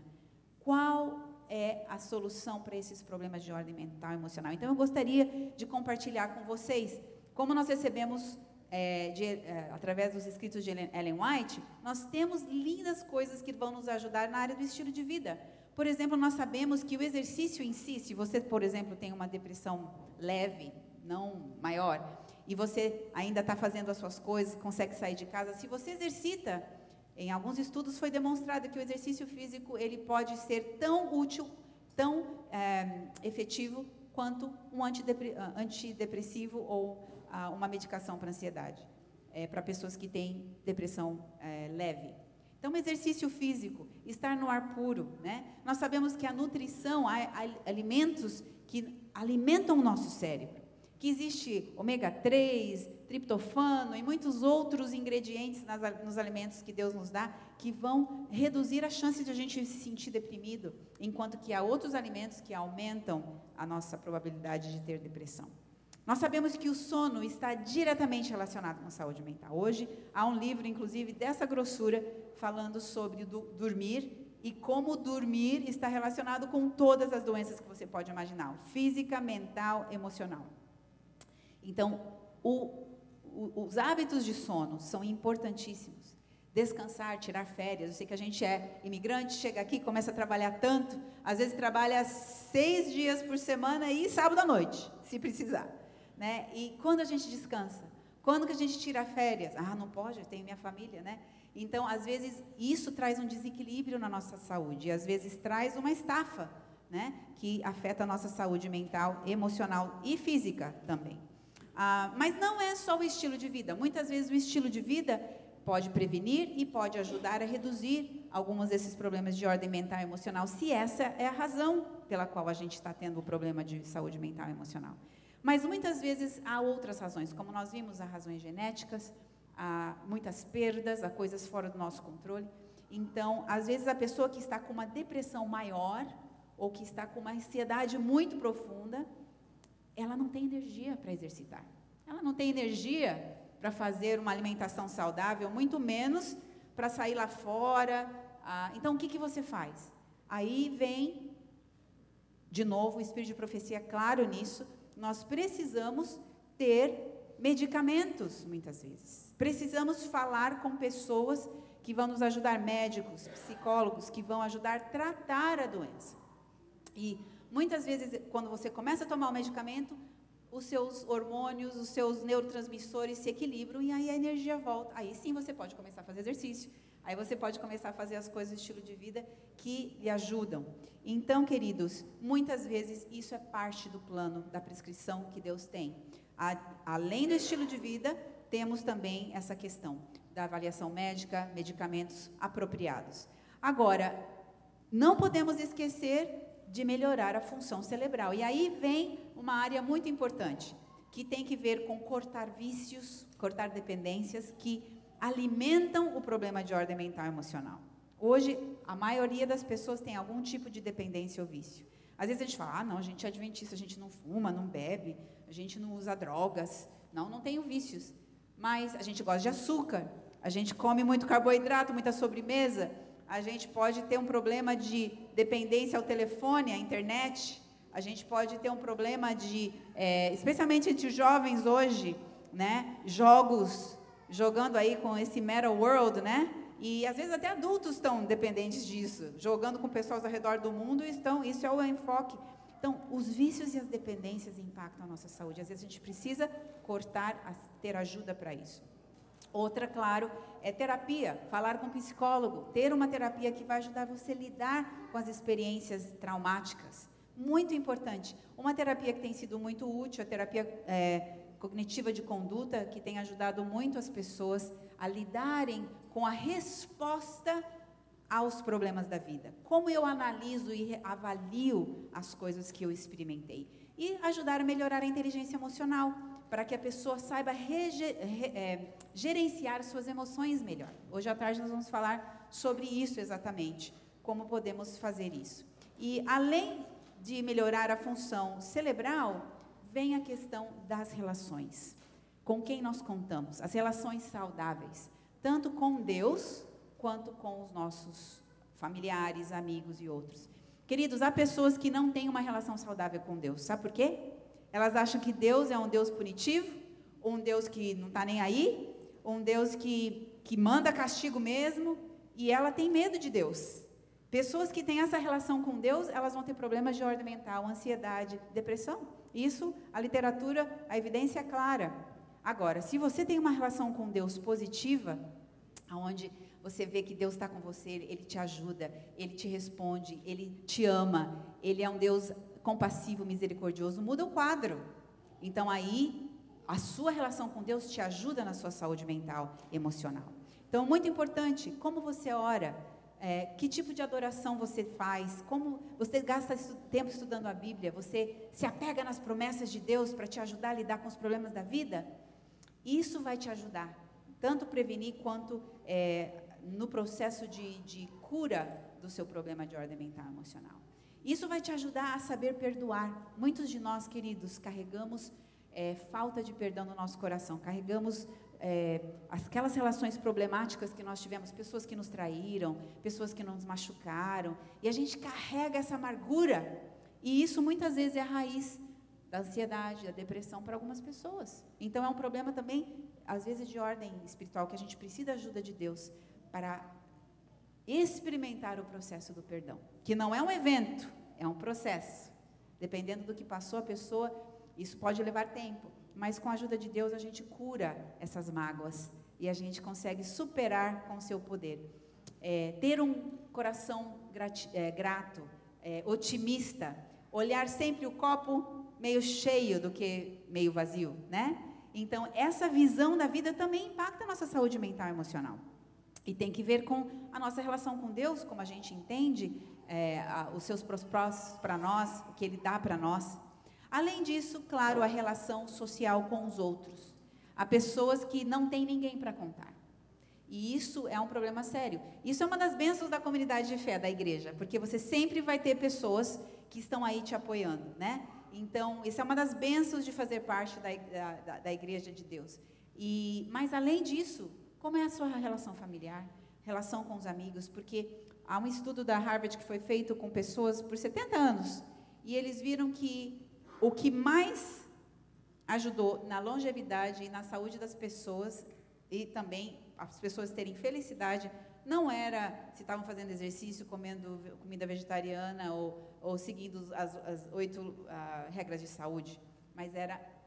Qual é a solução para esses problemas de ordem mental e emocional? Então, eu gostaria de compartilhar com vocês, como nós recebemos, através dos escritos de Ellen White, nós temos lindas coisas que vão nos ajudar na área do estilo de vida. Por exemplo, nós sabemos que o exercício em si, se você, por exemplo, tem uma depressão leve, não maior, e você ainda está fazendo as suas coisas, consegue sair de casa, se você exercita, em alguns estudos foi demonstrado que o exercício físico, ele pode ser tão útil, tão efetivo, quanto um antidepressivo ou uma medicação para ansiedade, para pessoas que têm depressão leve. Então, exercício físico, estar no ar puro, né? Nós sabemos que a nutrição, há alimentos que alimentam o nosso cérebro, que existe ômega 3, triptofano e muitos outros ingredientes nos alimentos que Deus nos dá, que vão reduzir a chance de a gente se sentir deprimido, enquanto que há outros alimentos que aumentam a nossa probabilidade de ter depressão. Nós sabemos que o sono está diretamente relacionado com a saúde mental. Hoje, há um livro, inclusive, dessa grossura, falando sobre dormir e como dormir está relacionado com todas as doenças que você pode imaginar, física, mental, emocional. Então, os hábitos de sono são importantíssimos. Descansar, tirar férias. Eu sei que a gente é imigrante, chega aqui, começa a trabalhar tanto, às vezes trabalha 6 dias por semana e sábado à noite, se precisar, né? E quando a gente descansa? Quando que a gente tira férias? Não pode, eu tenho minha família, né? Então, às vezes, isso traz um desequilíbrio na nossa saúde, e às vezes traz uma estafa, né? Que afeta a nossa saúde mental, emocional e física também. Mas não é só o estilo de vida. Muitas vezes o estilo de vida pode prevenir e pode ajudar a reduzir alguns desses problemas de ordem mental e emocional, se essa é a razão pela qual a gente está tendo o problema de saúde mental e emocional. Mas muitas vezes há outras razões, como nós vimos, há razões genéticas, há muitas perdas, há coisas fora do nosso controle. Então, às vezes a pessoa que está com uma depressão maior ou que está com uma ansiedade muito profunda, ela não tem energia para exercitar. Ela não tem energia para fazer uma alimentação saudável, muito menos para sair lá fora. Então, o que você faz? Aí vem, de novo, o espírito de profecia claro nisso. Nós precisamos ter medicamentos, muitas vezes. Precisamos falar com pessoas que vão nos ajudar, médicos, psicólogos, que vão ajudar a tratar a doença. E muitas vezes, quando você começa a tomar o medicamento, os seus hormônios, os seus neurotransmissores se equilibram e aí a energia volta. Aí sim você pode começar a fazer exercício. Aí você pode começar a fazer as coisas do estilo de vida que lhe ajudam. Então, queridos, muitas vezes isso é parte do plano da prescrição que Deus tem. Além do estilo de vida, temos também essa questão da avaliação médica, medicamentos apropriados. Agora, não podemos esquecer de melhorar a função cerebral. E aí vem uma área muito importante, que tem que ver com cortar vícios, cortar dependências que alimentam o problema de ordem mental e emocional. Hoje, a maioria das pessoas tem algum tipo de dependência ou vício. Às vezes a gente fala, não, a gente é adventista, a gente não fuma, não bebe, a gente não usa drogas. Não tenho vícios. Mas a gente gosta de açúcar, a gente come muito carboidrato, muita sobremesa, a gente pode ter um problema de dependência ao telefone, à internet, a gente pode ter um problema de, especialmente entre jovens hoje, né, jogando aí com esse Meta World, né, e às vezes até adultos estão dependentes disso, jogando com pessoas ao redor do mundo, isso é o enfoque. Então, os vícios e as dependências impactam a nossa saúde, às vezes a gente precisa cortar, ter ajuda para isso. Outra, claro, é terapia, falar com um psicólogo, ter uma terapia que vai ajudar você a lidar com as experiências traumáticas. Muito importante. Uma terapia que tem sido muito útil, a terapia cognitiva de conduta, que tem ajudado muito as pessoas a lidarem com a resposta aos problemas da vida. Como eu analiso e avalio as coisas que eu experimentei. E ajudar a melhorar a inteligência emocional, para que a pessoa saiba gerenciar suas emoções melhor. Hoje à tarde nós vamos falar sobre isso exatamente, como podemos fazer isso. E além de melhorar a função cerebral, vem a questão das relações. Com quem nós contamos? As relações saudáveis, tanto com Deus, quanto com os nossos familiares, amigos e outros. Queridos, há pessoas que não têm uma relação saudável com Deus. Sabe por quê? Elas acham que Deus é um Deus punitivo, um Deus que não está nem aí, um Deus que manda castigo mesmo, e ela tem medo de Deus. Pessoas que têm essa relação com Deus, elas vão ter problemas de ordem mental, ansiedade, depressão. Isso, a literatura, a evidência é clara. Agora, se você tem uma relação com Deus positiva, onde você vê que Deus está com você, Ele te ajuda, Ele te responde, Ele te ama, Ele é um Deus compassivo, misericordioso, muda o quadro. Então aí, a sua relação com Deus te ajuda na sua saúde mental, emocional. Então, muito importante, como você ora, que tipo de adoração você faz, como você gasta tempo estudando a Bíblia, você se apega nas promessas de Deus para te ajudar a lidar com os problemas da vida, isso vai te ajudar, tanto prevenir quanto no processo de cura do seu problema de ordem mental e emocional. Isso vai te ajudar a saber perdoar. Muitos de nós, queridos, carregamos falta de perdão no nosso coração, carregamos aquelas relações problemáticas que nós tivemos, pessoas que nos traíram, pessoas que nos machucaram, e a gente carrega essa amargura, e isso muitas vezes é a raiz da ansiedade, da depressão para algumas pessoas. Então é um problema também, às vezes de ordem espiritual, que a gente precisa da ajuda de Deus para experimentar o processo do perdão, que não é um evento, é um processo. Dependendo do que passou a pessoa, isso pode levar tempo, mas com a ajuda de Deus a gente cura essas mágoas e a gente consegue superar com o seu poder. Ter um coração grato, otimista, olhar sempre o copo meio cheio do que meio vazio, né? Então, essa visão da vida também impacta a nossa saúde mental e emocional. E tem que ver com a nossa relação com Deus, como a gente entende os seus propósitos para nós, o que Ele dá para nós. Além disso, claro, a relação social com os outros. Há pessoas que não têm ninguém para contar. E isso é um problema sério. Isso é uma das bênçãos da comunidade de fé, da igreja, porque você sempre vai ter pessoas que estão aí te apoiando, né? Então, isso é uma das bênçãos de fazer parte da igreja de Deus. Mas, além disso, como é a sua relação familiar, relação com os amigos? Porque há um estudo da Harvard que foi feito com pessoas por 70 anos, e eles viram que o que mais ajudou na longevidade e na saúde das pessoas, e também as pessoas terem felicidade, não era se estavam fazendo exercício, comendo comida vegetariana ou seguindo as 8 regras de saúde, mas era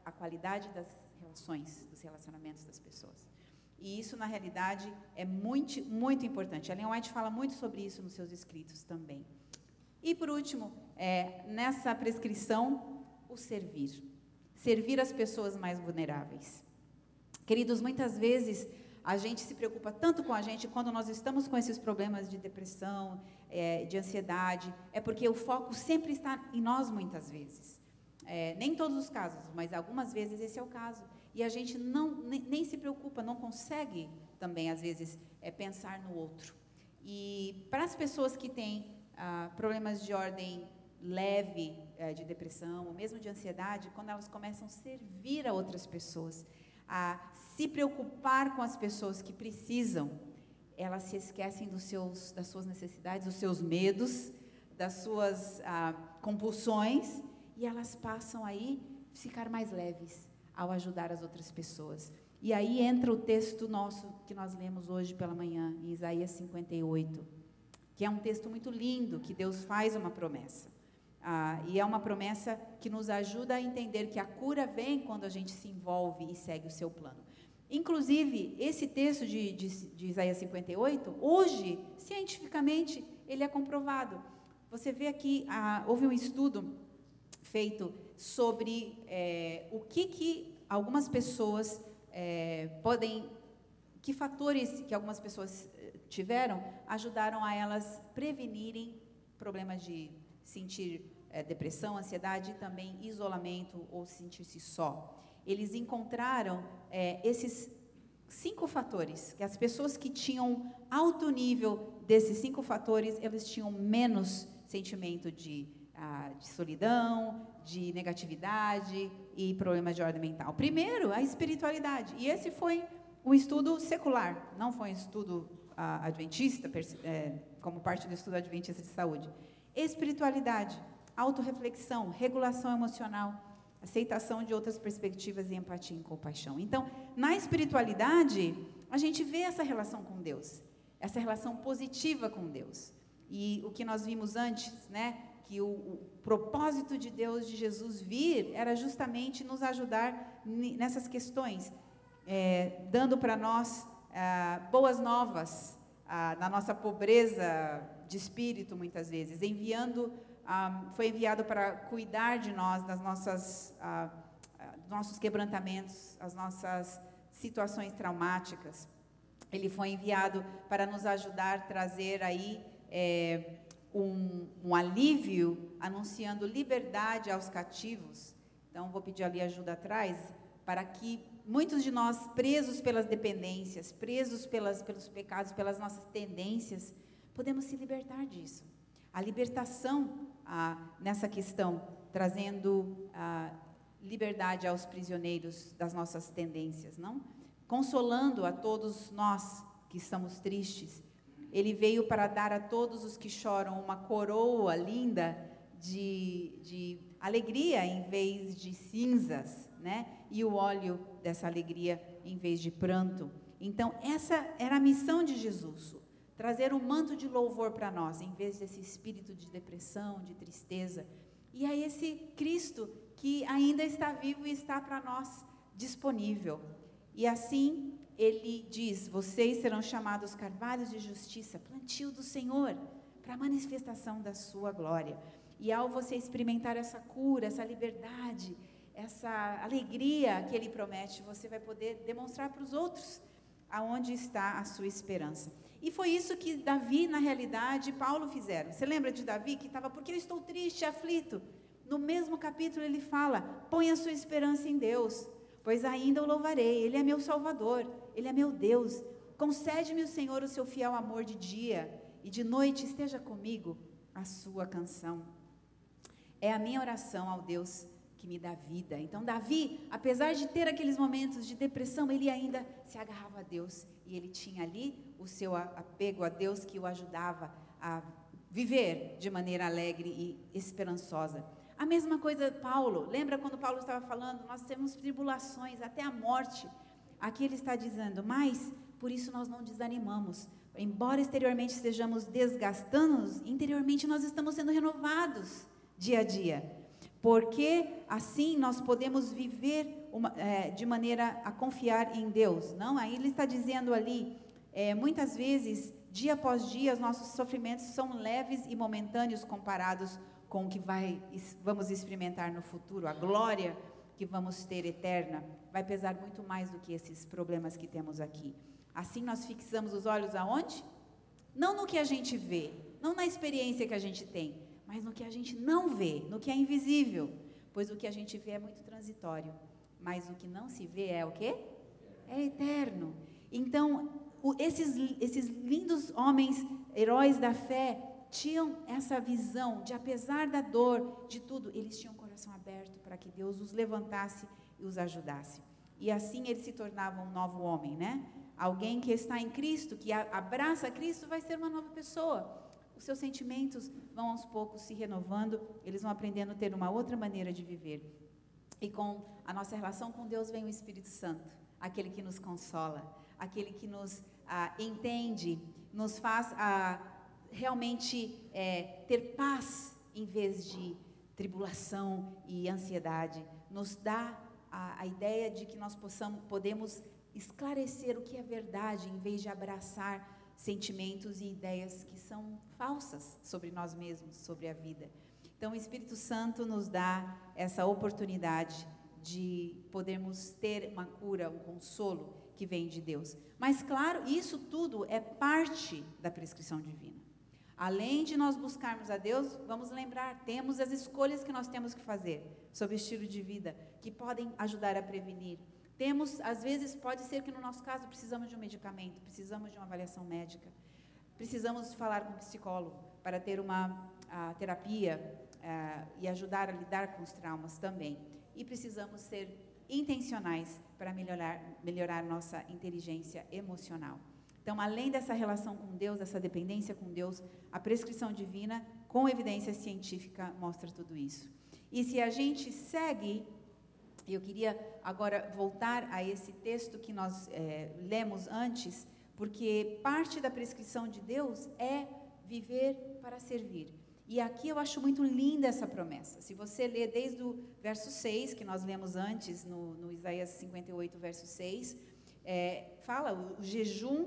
a qualidade das relações, dos relacionamentos das pessoas. E isso, na realidade, é muito, muito importante. A Ellen White fala muito sobre isso nos seus escritos também. E, por último, nessa prescrição, o servir. Servir as pessoas mais vulneráveis. Queridos, muitas vezes a gente se preocupa tanto com a gente quando nós estamos com esses problemas de depressão, de ansiedade, é porque o foco sempre está em nós muitas vezes. Nem em todos os casos, mas algumas vezes esse é o caso. E a gente nem se preocupa, não consegue também, às vezes, pensar no outro. E para as pessoas que têm problemas de ordem leve, de depressão, ou mesmo de ansiedade, quando elas começam a servir a outras pessoas, a se preocupar com as pessoas que precisam, elas se esquecem das suas necessidades, dos seus medos, das suas compulsões, e elas passam aí a ficar mais leves ao ajudar as outras pessoas. E aí entra o texto nosso que nós lemos hoje pela manhã, em Isaías 58, que é um texto muito lindo, que Deus faz uma promessa. E é uma promessa que nos ajuda a entender que a cura vem quando a gente se envolve e segue o seu plano. Inclusive, esse texto de Isaías 58, hoje, cientificamente, ele é comprovado. Você vê aqui, houve um estudo feito sobre o que algumas pessoas que fatores que algumas pessoas tiveram, ajudaram a elas prevenirem problemas de sentir depressão, ansiedade e também isolamento ou sentir-se só. Eles encontraram esses 5 fatores, que as pessoas que tinham alto nível desses 5 fatores, eles tinham menos sentimento de solidão, de negatividade e problemas de ordem mental. Primeiro, a espiritualidade. E esse foi um estudo secular, não foi um estudo adventista, como parte do estudo adventista de saúde. Espiritualidade, autorreflexão, regulação emocional, aceitação de outras perspectivas e empatia e compaixão. Então, na espiritualidade, a gente vê essa relação com Deus, essa relação positiva com Deus. E o que nós vimos antes, né, que o propósito de Deus, de Jesus vir, era justamente nos ajudar nessas questões, dando para nós boas novas, na nossa pobreza de espírito, muitas vezes, foi enviado para cuidar de nós, das nossos quebrantamentos, as nossas situações traumáticas. Ele foi enviado para nos ajudar, trazer aí um alívio, anunciando liberdade aos cativos. Então, vou pedir ali ajuda atrás, para que muitos de nós, presos pelas dependências, presos pelos pecados, pelas nossas tendências, podemos se libertar disso. A libertação nessa questão, trazendo liberdade aos prisioneiros das nossas tendências, não? Consolando a todos nós que estamos tristes. Ele veio para dar a todos os que choram uma coroa linda de alegria em vez de cinzas, né? E o óleo dessa alegria em vez de pranto. Então, essa era a missão de Jesus, trazer um manto de louvor para nós, em vez desse espírito de depressão, de tristeza. E é esse Cristo que ainda está vivo e está para nós disponível. E assim, ele diz: vocês serão chamados carvalhos de justiça, plantio do Senhor, para a manifestação da sua glória. E ao você experimentar essa cura, essa liberdade, essa alegria que ele promete, você vai poder demonstrar para os outros aonde está a sua esperança. E foi isso que Davi, na realidade, e Paulo fizeram. Você lembra de Davi que estava, porque eu estou triste, aflito? No mesmo capítulo ele fala: põe a sua esperança em Deus, pois ainda o louvarei, Ele é meu Salvador, Ele é meu Deus. Concede-me o Senhor o seu fiel amor de dia, e de noite esteja comigo a sua canção. É a minha oração ao Deus que me dá vida. Então Davi, apesar de ter aqueles momentos de depressão, ele ainda se agarrava a Deus, e ele tinha ali o seu apego a Deus, que o ajudava a viver de maneira alegre e esperançosa. A mesma coisa Paulo, lembra quando Paulo estava falando, nós temos tribulações até a morte. Aqui ele está dizendo, mas por isso nós não desanimamos. Embora exteriormente estejamos desgastando, interiormente nós estamos sendo renovados dia a dia. porque assim nós podemos viver de maneira a confiar em Deus. Não, aí ele está dizendo ali, muitas vezes, dia após dia, os nossos sofrimentos são leves e momentâneos comparados com o que vamos experimentar no futuro. A glória que vamos ter eterna vai pesar muito mais do que esses problemas que temos aqui. Assim nós fixamos os olhos aonde? Não no que a gente vê, não na experiência que a gente tem, mas no que a gente não vê, no que é invisível. Pois o que a gente vê é muito transitório, mas o que não se vê é o quê? É eterno. Então, esses lindos homens, heróis da fé, tinham essa visão de, apesar da dor, de tudo, eles tinham o coração aberto para que Deus os levantasse e os ajudasse. E assim eles se tornavam um novo homem, né? Alguém que está em Cristo, que abraça Cristo, vai ser uma nova pessoa. Os seus sentimentos vão aos poucos se renovando, eles vão aprendendo a ter uma outra maneira de viver. E com a nossa relação com Deus vem o Espírito Santo, aquele que nos consola, aquele que nos entende, nos faz realmente ter paz em vez de tribulação e ansiedade, nos dá a ideia de que nós podemos esclarecer o que é verdade, em vez de abraçar sentimentos e ideias que são falsas sobre nós mesmos, sobre a vida. Então, o Espírito Santo nos dá essa oportunidade de podermos ter uma cura, um consolo que vem de Deus. Mas, claro, isso tudo é parte da prescrição divina. Além de nós buscarmos a Deus, vamos lembrar, temos as escolhas que nós temos que fazer sobre o estilo de vida, que podem ajudar a prevenir. Às vezes, pode ser que no nosso caso, precisamos de um medicamento, precisamos de uma avaliação médica, precisamos falar com um psicólogo para ter uma terapia e ajudar a lidar com os traumas também. E precisamos ser intencionais para melhorar nossa inteligência emocional. Então, além dessa relação com Deus, essa dependência com Deus, a prescrição divina, com evidência científica, mostra tudo isso. E se a gente segue... Eu queria agora voltar a esse texto que nós lemos antes, porque parte da prescrição de Deus é viver para servir. E aqui eu acho muito linda essa promessa. Se você ler desde o verso 6, que nós lemos antes, no Isaías 58, verso 6, fala, o jejum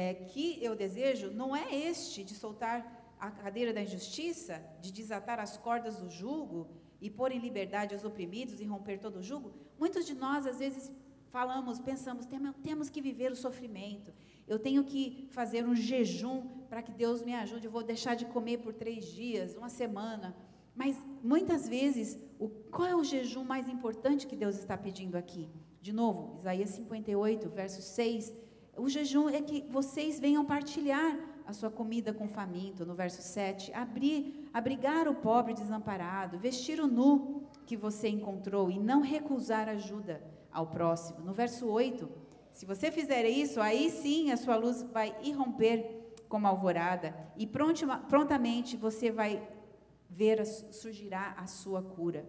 que eu desejo não é este de soltar a cadeira da injustiça, de desatar as cordas do jugo, e pôr em liberdade os oprimidos e romper todo o jugo. Muitos de nós, às vezes, pensamos, temos que viver o sofrimento, eu tenho que fazer um jejum para que Deus me ajude, eu vou deixar de comer por 3 dias, uma semana. Mas, muitas vezes, qual é o jejum mais importante que Deus está pedindo aqui? De novo, Isaías 58, verso 6, o jejum é que vocês venham partilhar a sua comida com o faminto. No verso 7, abrigar o pobre desamparado, vestir o nu que você encontrou e não recusar ajuda ao próximo. No verso 8, se você fizer isso, aí sim a sua luz vai irromper como a alvorada e prontamente você vai ver, surgirá a sua cura.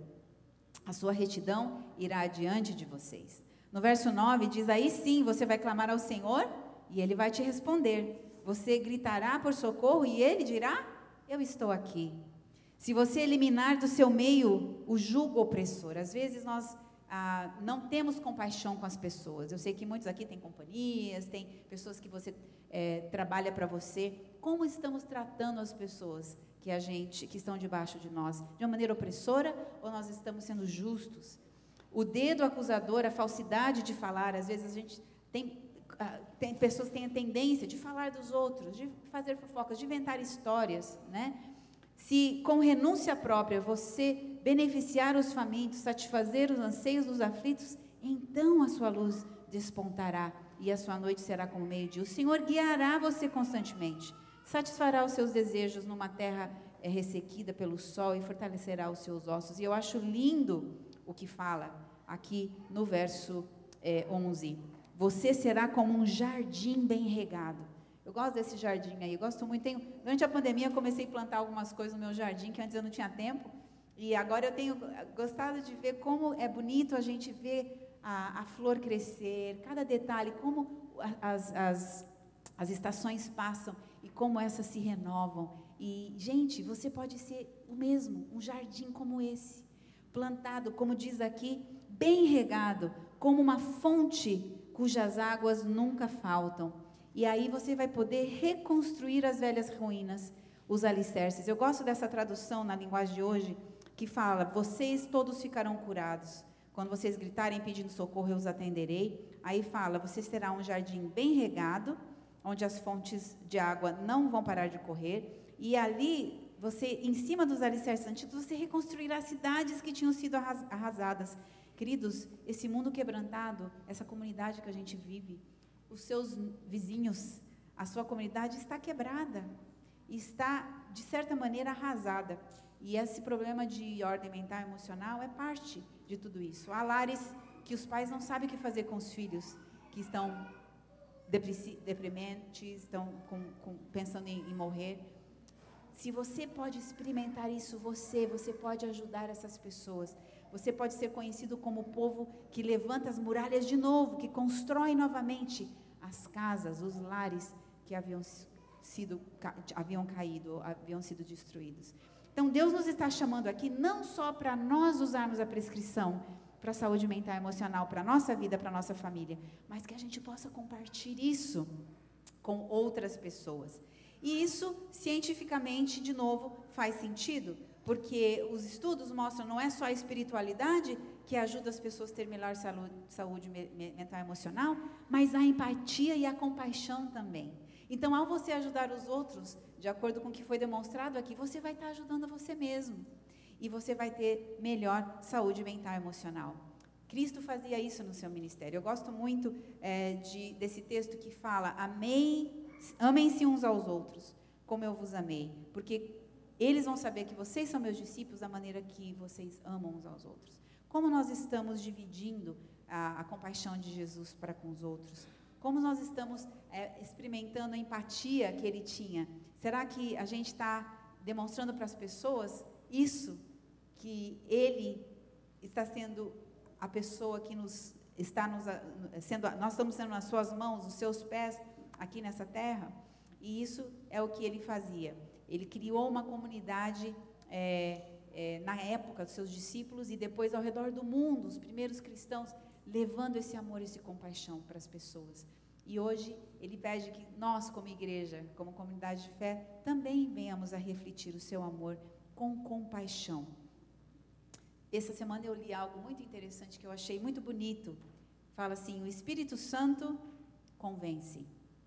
A sua retidão irá adiante de vocês. No verso 9 diz, aí sim você vai clamar ao Senhor e Ele vai te responder. Você gritará por socorro e Ele dirá, eu estou aqui. Se você eliminar do seu meio o jugo opressor, às vezes nós não temos compaixão com as pessoas. Eu sei que muitos aqui têm companhias, tem pessoas que você trabalha para você. Como estamos tratando as pessoas que estão debaixo de nós? De uma maneira opressora ou nós estamos sendo justos? O dedo acusador, a falsidade de falar, às vezes a gente tem pessoas que têm a tendência de falar dos outros, de fazer fofocas, de inventar histórias, né? Se com renúncia própria você beneficiar os famintos, satisfazer os anseios dos aflitos, então a sua luz despontará e a sua noite será como meio-dia. O Senhor guiará você constantemente, satisfará os seus desejos numa terra ressequida pelo sol e fortalecerá os seus ossos. E eu acho lindo o que fala aqui no verso 11. Você será como um jardim bem regado. Eu gosto desse jardim aí, eu gosto muito. Durante a pandemia, eu comecei a plantar algumas coisas no meu jardim, que antes eu não tinha tempo. E agora eu tenho gostado de ver como é bonito a gente ver a flor crescer, cada detalhe, como as estações passam e como essas se renovam. E, gente, você pode ser o mesmo, um jardim como esse. plantado, como diz aqui, bem regado, como uma fonte cujas águas nunca faltam. E aí você vai poder reconstruir as velhas ruínas, os alicerces. Eu gosto dessa tradução na linguagem de hoje, que fala: vocês todos ficarão curados. Quando vocês gritarem pedindo socorro, eu os atenderei. Aí fala: você será um jardim bem regado, onde as fontes de água não vão parar de correr. E ali, você, em cima dos alicerces antigos, você reconstruirá cidades que tinham sido arrasadas. Queridos, esse mundo quebrantado, essa comunidade que a gente vive, os seus vizinhos, a sua comunidade está quebrada, está, de certa maneira, arrasada. E esse problema de ordem mental e emocional é parte de tudo isso. Há lares que os pais não sabem o que fazer com os filhos, que estão deprimentes, estão pensando em morrer. Se você pode experimentar isso, você pode ajudar essas pessoas. Você pode ser conhecido como o povo que levanta as muralhas de novo, que constrói novamente as casas, os lares que haviam caído, haviam sido destruídos. Então, Deus nos está chamando aqui não só para nós usarmos a prescrição para a saúde mental e emocional, para a nossa vida, para a nossa família, mas que a gente possa compartilhar isso com outras pessoas. E isso, cientificamente, de novo, faz sentido, porque os estudos mostram, não é só a espiritualidade que ajuda as pessoas a ter melhor saúde mental e emocional, mas a empatia e a compaixão também. Então, ao você ajudar os outros, de acordo com o que foi demonstrado aqui, você vai estar ajudando a você mesmo. E você vai ter melhor saúde mental e emocional. Cristo fazia isso no seu ministério. Eu gosto muito desse texto que fala: amem-se uns aos outros, como eu vos amei. Porque eles vão saber que vocês são meus discípulos da maneira que vocês amam uns aos outros. Como nós estamos dividindo a compaixão de Jesus para com os outros? Como nós estamos experimentando a empatia que ele tinha? Será que a gente está demonstrando para as pessoas isso? Que ele está sendo a pessoa que nós estamos sendo nas suas mãos, os seus pés aqui nessa terra? E isso é o que ele fazia. Ele criou uma comunidade na época dos seus discípulos e depois ao redor do mundo, os primeiros cristãos, levando esse amor e essa compaixão para as pessoas. E hoje ele pede que nós, como igreja, como comunidade de fé, também venhamos a refletir o seu amor com compaixão. Essa semana eu li algo muito interessante que eu achei muito bonito. Fala assim: o Espírito Santo convence,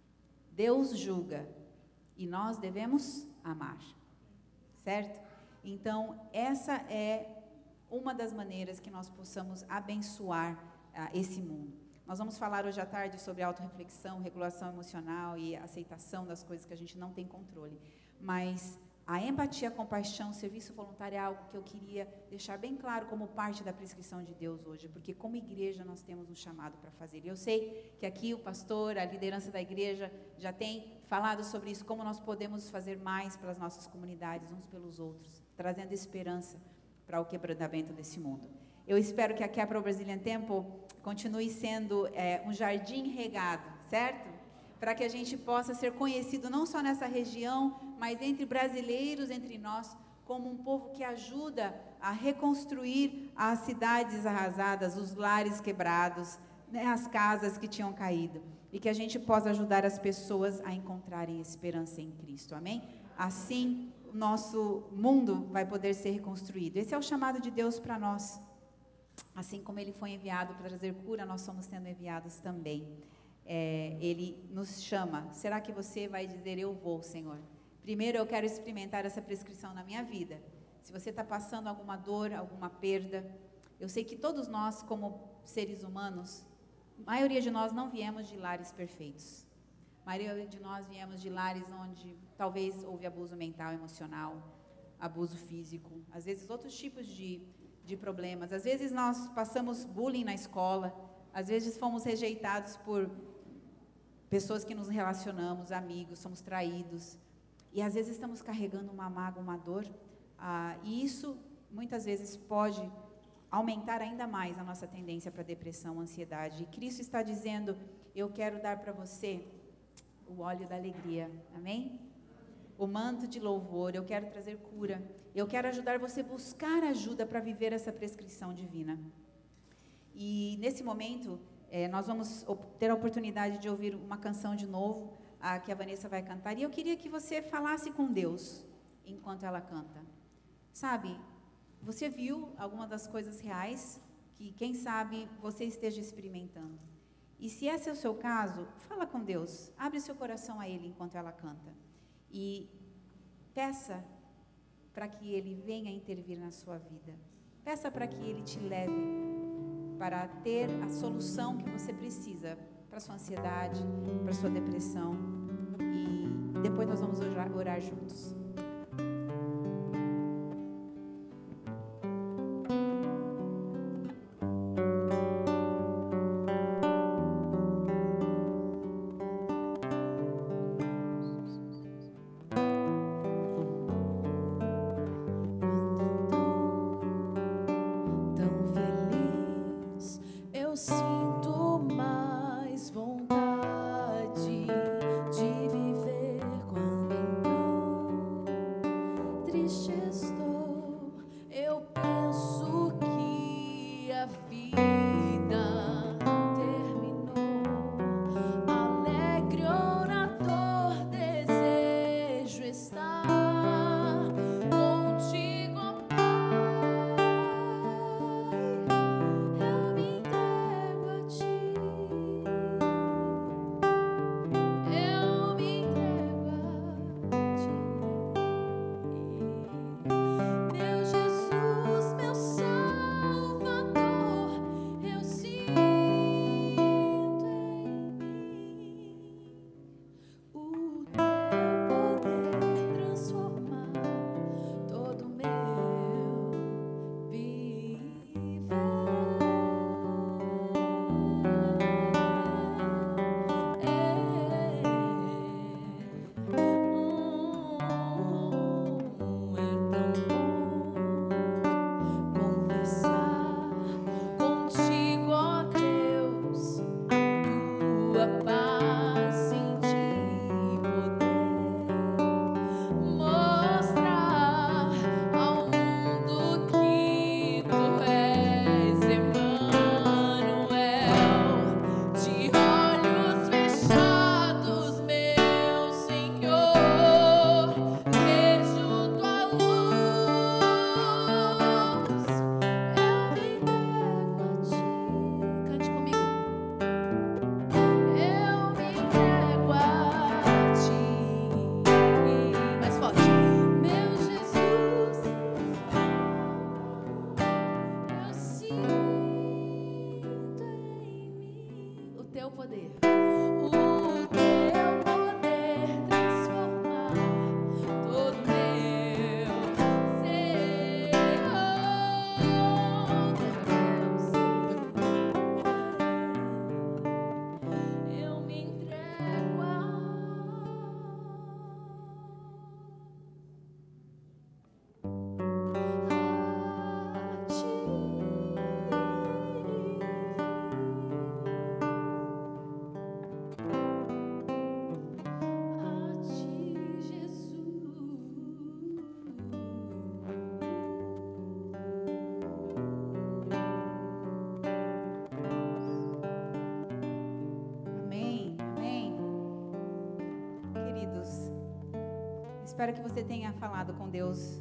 Deus julga e nós devemos amar. Certo? Então, essa é uma das maneiras que nós possamos abençoar esse mundo. Nós vamos falar hoje à tarde sobre autorreflexão, regulação emocional e aceitação das coisas que a gente não tem controle. Mas a empatia, a compaixão, o serviço voluntário é algo que eu queria deixar bem claro como parte da prescrição de Deus hoje, porque como igreja nós temos um chamado para fazer. E eu sei que aqui o pastor, a liderança da igreja já tem falado sobre isso, como nós podemos fazer mais pelas nossas comunidades, uns pelos outros, trazendo esperança para o quebrantamento desse mundo. Eu espero que a Capra Brazilian Temple continue sendo um jardim regado, certo? Para que a gente possa ser conhecido não só nessa região, mas entre brasileiros, entre nós, como um povo que ajuda a reconstruir as cidades arrasadas, os lares quebrados, né, as casas que tinham caído. E que a gente possa ajudar as pessoas a encontrarem esperança em Cristo, amém? Assim, o nosso mundo vai poder ser reconstruído. Esse é o chamado de Deus para nós. Assim como Ele foi enviado para trazer cura, nós somos sendo enviados também. Ele nos chama. Será que você vai dizer: eu vou, Senhor? Primeiro eu quero experimentar essa prescrição na minha vida. Se você está passando alguma dor, alguma perda, eu sei que todos nós, como seres humanos, a maioria de nós não viemos de lares perfeitos. A maioria de nós viemos de lares onde talvez houve abuso mental, emocional, abuso físico, às vezes outros tipos de problemas. Às vezes nós passamos bullying na escola, às vezes fomos rejeitados por pessoas que nos relacionamos, amigos, somos traídos. E às vezes estamos carregando uma mágoa, uma dor. E isso, muitas vezes, pode aumentar ainda mais a nossa tendência para depressão, ansiedade. E Cristo está dizendo: eu quero dar para você o óleo da alegria. Amém? o manto de louvor, eu quero trazer cura, eu quero ajudar você a buscar ajuda para viver essa prescrição divina. E nesse momento, nós vamos ter a oportunidade de ouvir uma canção de novo, que a Vanessa vai cantar, e eu queria que você falasse com Deus enquanto ela canta. Sabe, você viu alguma das coisas reais que, quem sabe, você esteja experimentando. E se esse é o seu caso, fala com Deus, abre seu coração a Ele enquanto ela canta. E peça para que Ele venha intervir na sua vida. Peça para que Ele te leve para ter a solução que você precisa para sua ansiedade, para sua depressão. E depois nós vamos orar juntos. Espero que você tenha falado com Deus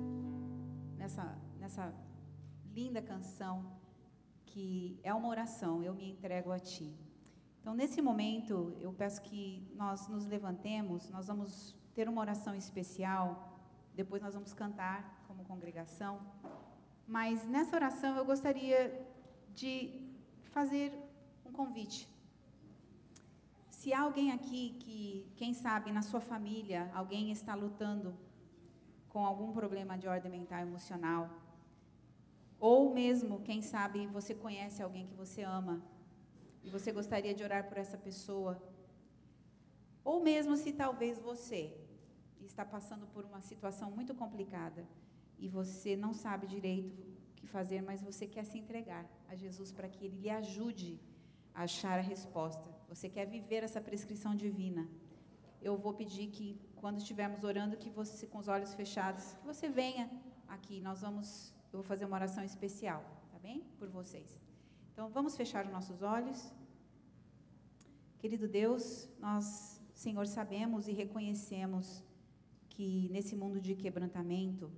nessa linda canção, que é uma oração, eu me entrego a Ti. Então, nesse momento, eu peço que nós nos levantemos, nós vamos ter uma oração especial, depois nós vamos cantar como congregação, mas nessa oração eu gostaria de fazer um convite. Se há alguém aqui que, quem sabe, na sua família, alguém está lutando com algum problema de ordem mental e emocional, ou mesmo, quem sabe, você conhece alguém que você ama, e você gostaria de orar por essa pessoa, ou mesmo se talvez você está passando por uma situação muito complicada, e você não sabe direito o que fazer, mas você quer se entregar a Jesus para que Ele lhe ajude a achar a resposta. Você quer viver essa prescrição divina. eu vou pedir que, quando estivermos orando, que você, com os olhos fechados, que você venha aqui. Eu vou fazer uma oração especial, tá bem? Por vocês. Então, vamos fechar os nossos olhos. Querido Deus, nós, Senhor, sabemos e reconhecemos que nesse mundo de quebrantamento,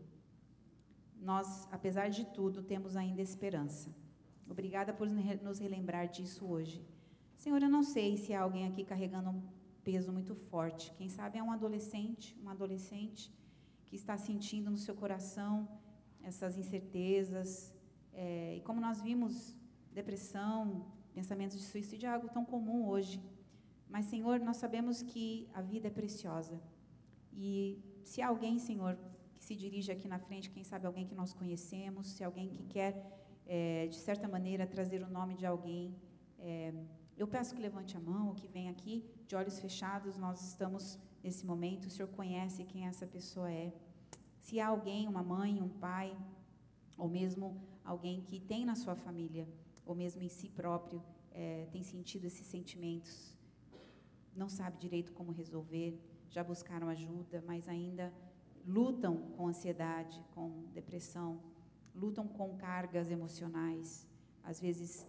nós, apesar de tudo, temos ainda esperança. Obrigada por nos relembrar disso hoje. Senhor, eu não sei se há alguém aqui carregando um peso muito forte. Quem sabe é um adolescente, uma adolescente que está sentindo no seu coração essas incertezas. E como nós vimos, depressão, pensamentos de suicídio é algo tão comum hoje. Mas, Senhor, nós sabemos que a vida é preciosa. E se há alguém, Senhor, que se dirige aqui na frente, quem sabe alguém que nós conhecemos, se alguém que quer, de certa maneira, trazer o nome de alguém, eu peço que levante a mão, ou que venha aqui, de olhos fechados. Nós estamos nesse momento, o Senhor conhece quem essa pessoa é. Se há alguém, uma mãe, um pai, ou mesmo alguém que tem na sua família, ou mesmo em si próprio, tem sentido esses sentimentos, não sabe direito como resolver, já buscaram ajuda, mas ainda lutam com ansiedade, com depressão, lutam com cargas emocionais, às vezes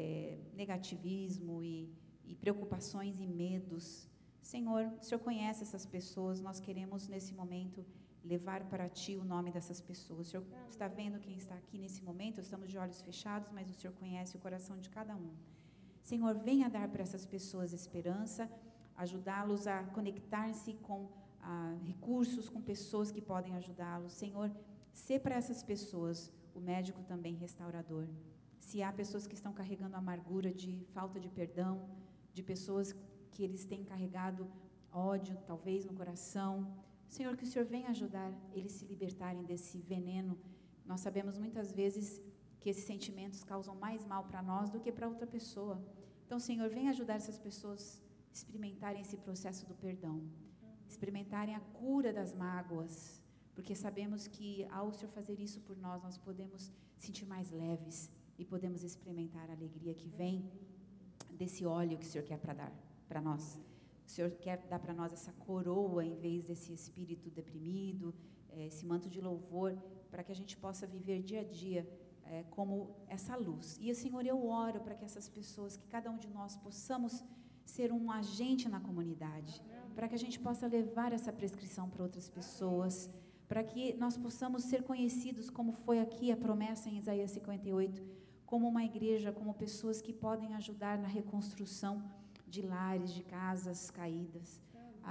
negativismo e preocupações e medos. Senhor, o Senhor conhece essas pessoas, nós queremos nesse momento levar para Ti o nome dessas pessoas. O Senhor está vendo quem está aqui nesse momento, estamos de olhos fechados, mas o Senhor conhece o coração de cada um. Senhor, venha dar para essas pessoas esperança, ajudá-los a conectar-se com recursos, com pessoas que podem ajudá-los. Senhor, sê para essas pessoas o médico também restaurador. Se há pessoas que estão carregando amargura de falta de perdão, de pessoas que eles têm carregado ódio, talvez, no coração, Senhor, que o Senhor venha ajudar eles se libertarem desse veneno. Nós sabemos muitas vezes que esses sentimentos causam mais mal para nós do que para outra pessoa. Então, Senhor, venha ajudar essas pessoas a experimentarem esse processo do perdão, experimentarem a cura das mágoas, porque sabemos que ao o Senhor fazer isso por nós, nós podemos sentir mais leves e podemos experimentar a alegria que vem desse óleo que o Senhor quer para dar para nós. O Senhor quer dar para nós essa coroa em vez desse espírito deprimido, esse manto de louvor, para que a gente possa viver dia a dia como essa luz. E, Senhor, eu oro para que essas pessoas, que cada um de nós possamos ser um agente na comunidade, para que a gente possa levar essa prescrição para outras pessoas, para que nós possamos ser conhecidos, como foi aqui a promessa em Isaías 58, como uma igreja, como pessoas que podem ajudar na reconstrução de lares, de casas caídas,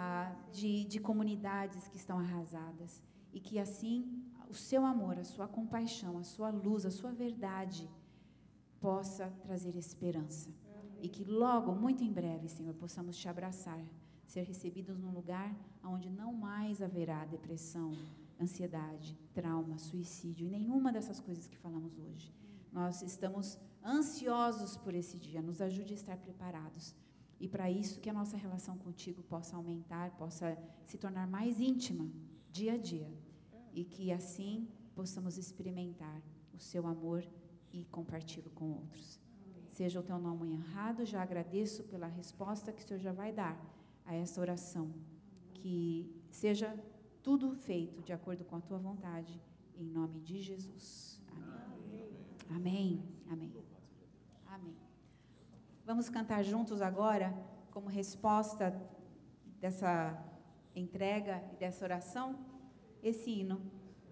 de comunidades que estão arrasadas, e que assim o seu amor, a sua compaixão, a sua luz, a sua verdade possa trazer esperança. E que logo, muito em breve, Senhor, possamos te abraçar, ser recebidos num lugar onde não mais haverá depressão, ansiedade, trauma, suicídio e nenhuma dessas coisas que falamos hoje. Nós estamos ansiosos por esse dia, nos ajude a estar preparados. E para isso que a nossa relação contigo possa aumentar, possa se tornar mais íntima, dia a dia. E que assim possamos experimentar o seu amor e compartilhá-lo com outros. Seja o teu nome honrado, já agradeço pela resposta que o Senhor já vai dar a essa oração. Que seja tudo feito de acordo com a tua vontade, em nome de Jesus. Amém. Amém. Amém. Amém. Vamos cantar juntos agora, como resposta dessa entrega e dessa oração, esse hino.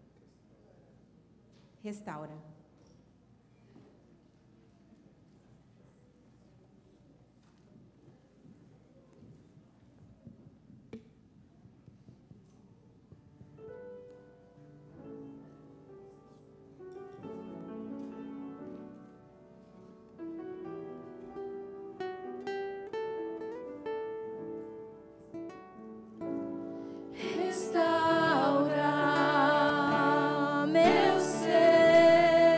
Restaura. Restaura meu ser.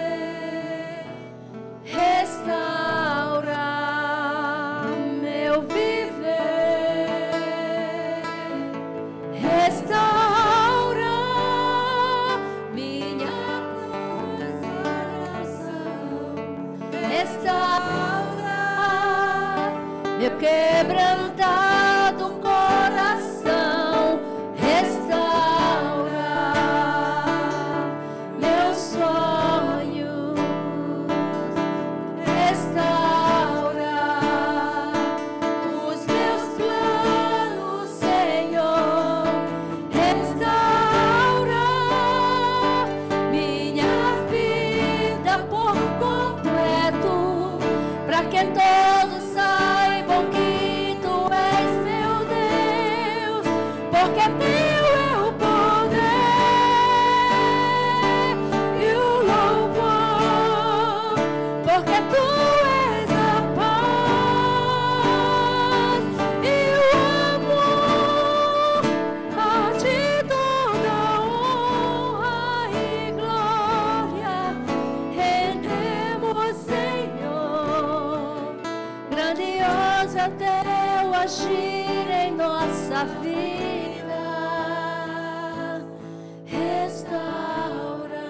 porque teu é o poder e o louvor, porque tu és a paz e o amor. A ti toda honra e glória rendemos, Senhor. Grandioso é teu agir em nossa vida, restaura.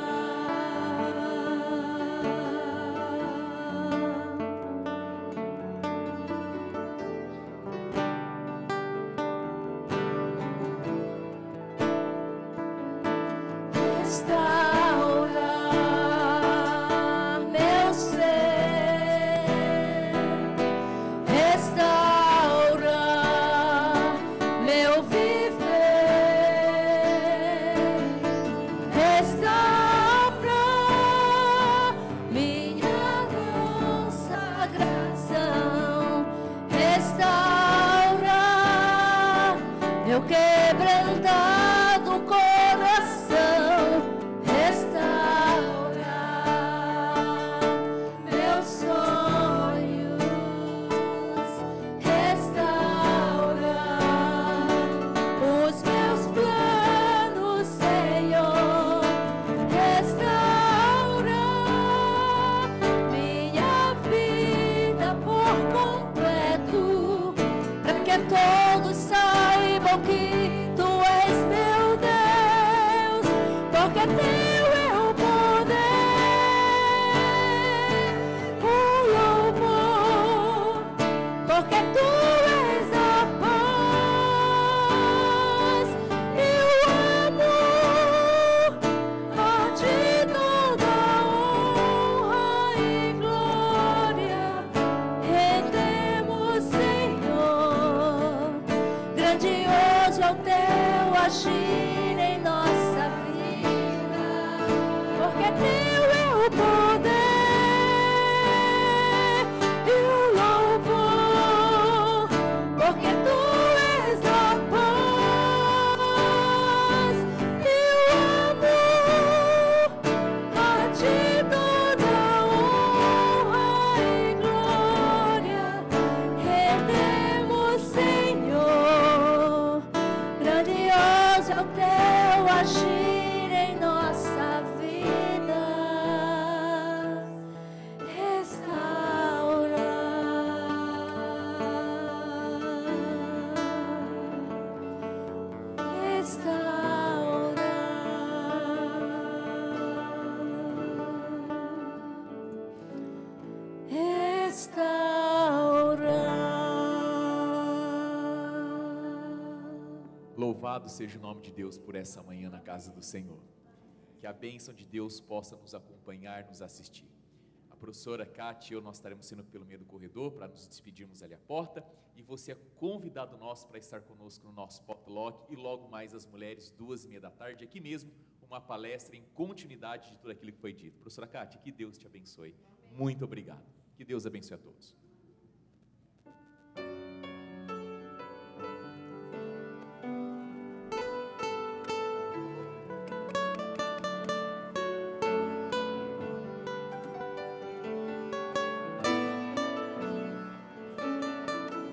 Restaura meu ser, restaura meu viver, restaura minha consagração, restaura meu quebrantado coração, restaura meus sonhos, restaura os meus planos, Senhor, restaura minha vida por completo, para que todos saibam que tu és meu Deus, porque teu é o poder, o louvor, porque tu és a paz e o amor. A ti toda honra e glória rendemos, Senhor. Grandioso é o teu agir em nossa vida, porque teu é o poder e o louvor, porque tu és a paz e o amor. A ti toda honra e glória rendemos, Senhor. Grandioso é o teu agir em nossa vida, restaura. Restaura. Louvado seja o nome de Deus por essa manhã na casa do Senhor. Que a bênção de Deus possa nos acompanhar, nos assistir. A professora Kátia e eu, nós estaremos sendo pelo meio do corredor para nos despedirmos ali à porta, e você é convidado nosso para estar conosco no nosso potluck, e logo mais as mulheres, 14h30 aqui mesmo, uma palestra em continuidade de tudo aquilo que foi dito. Professora Kátia, que Deus te abençoe. Muito obrigado. Que Deus abençoe a todos.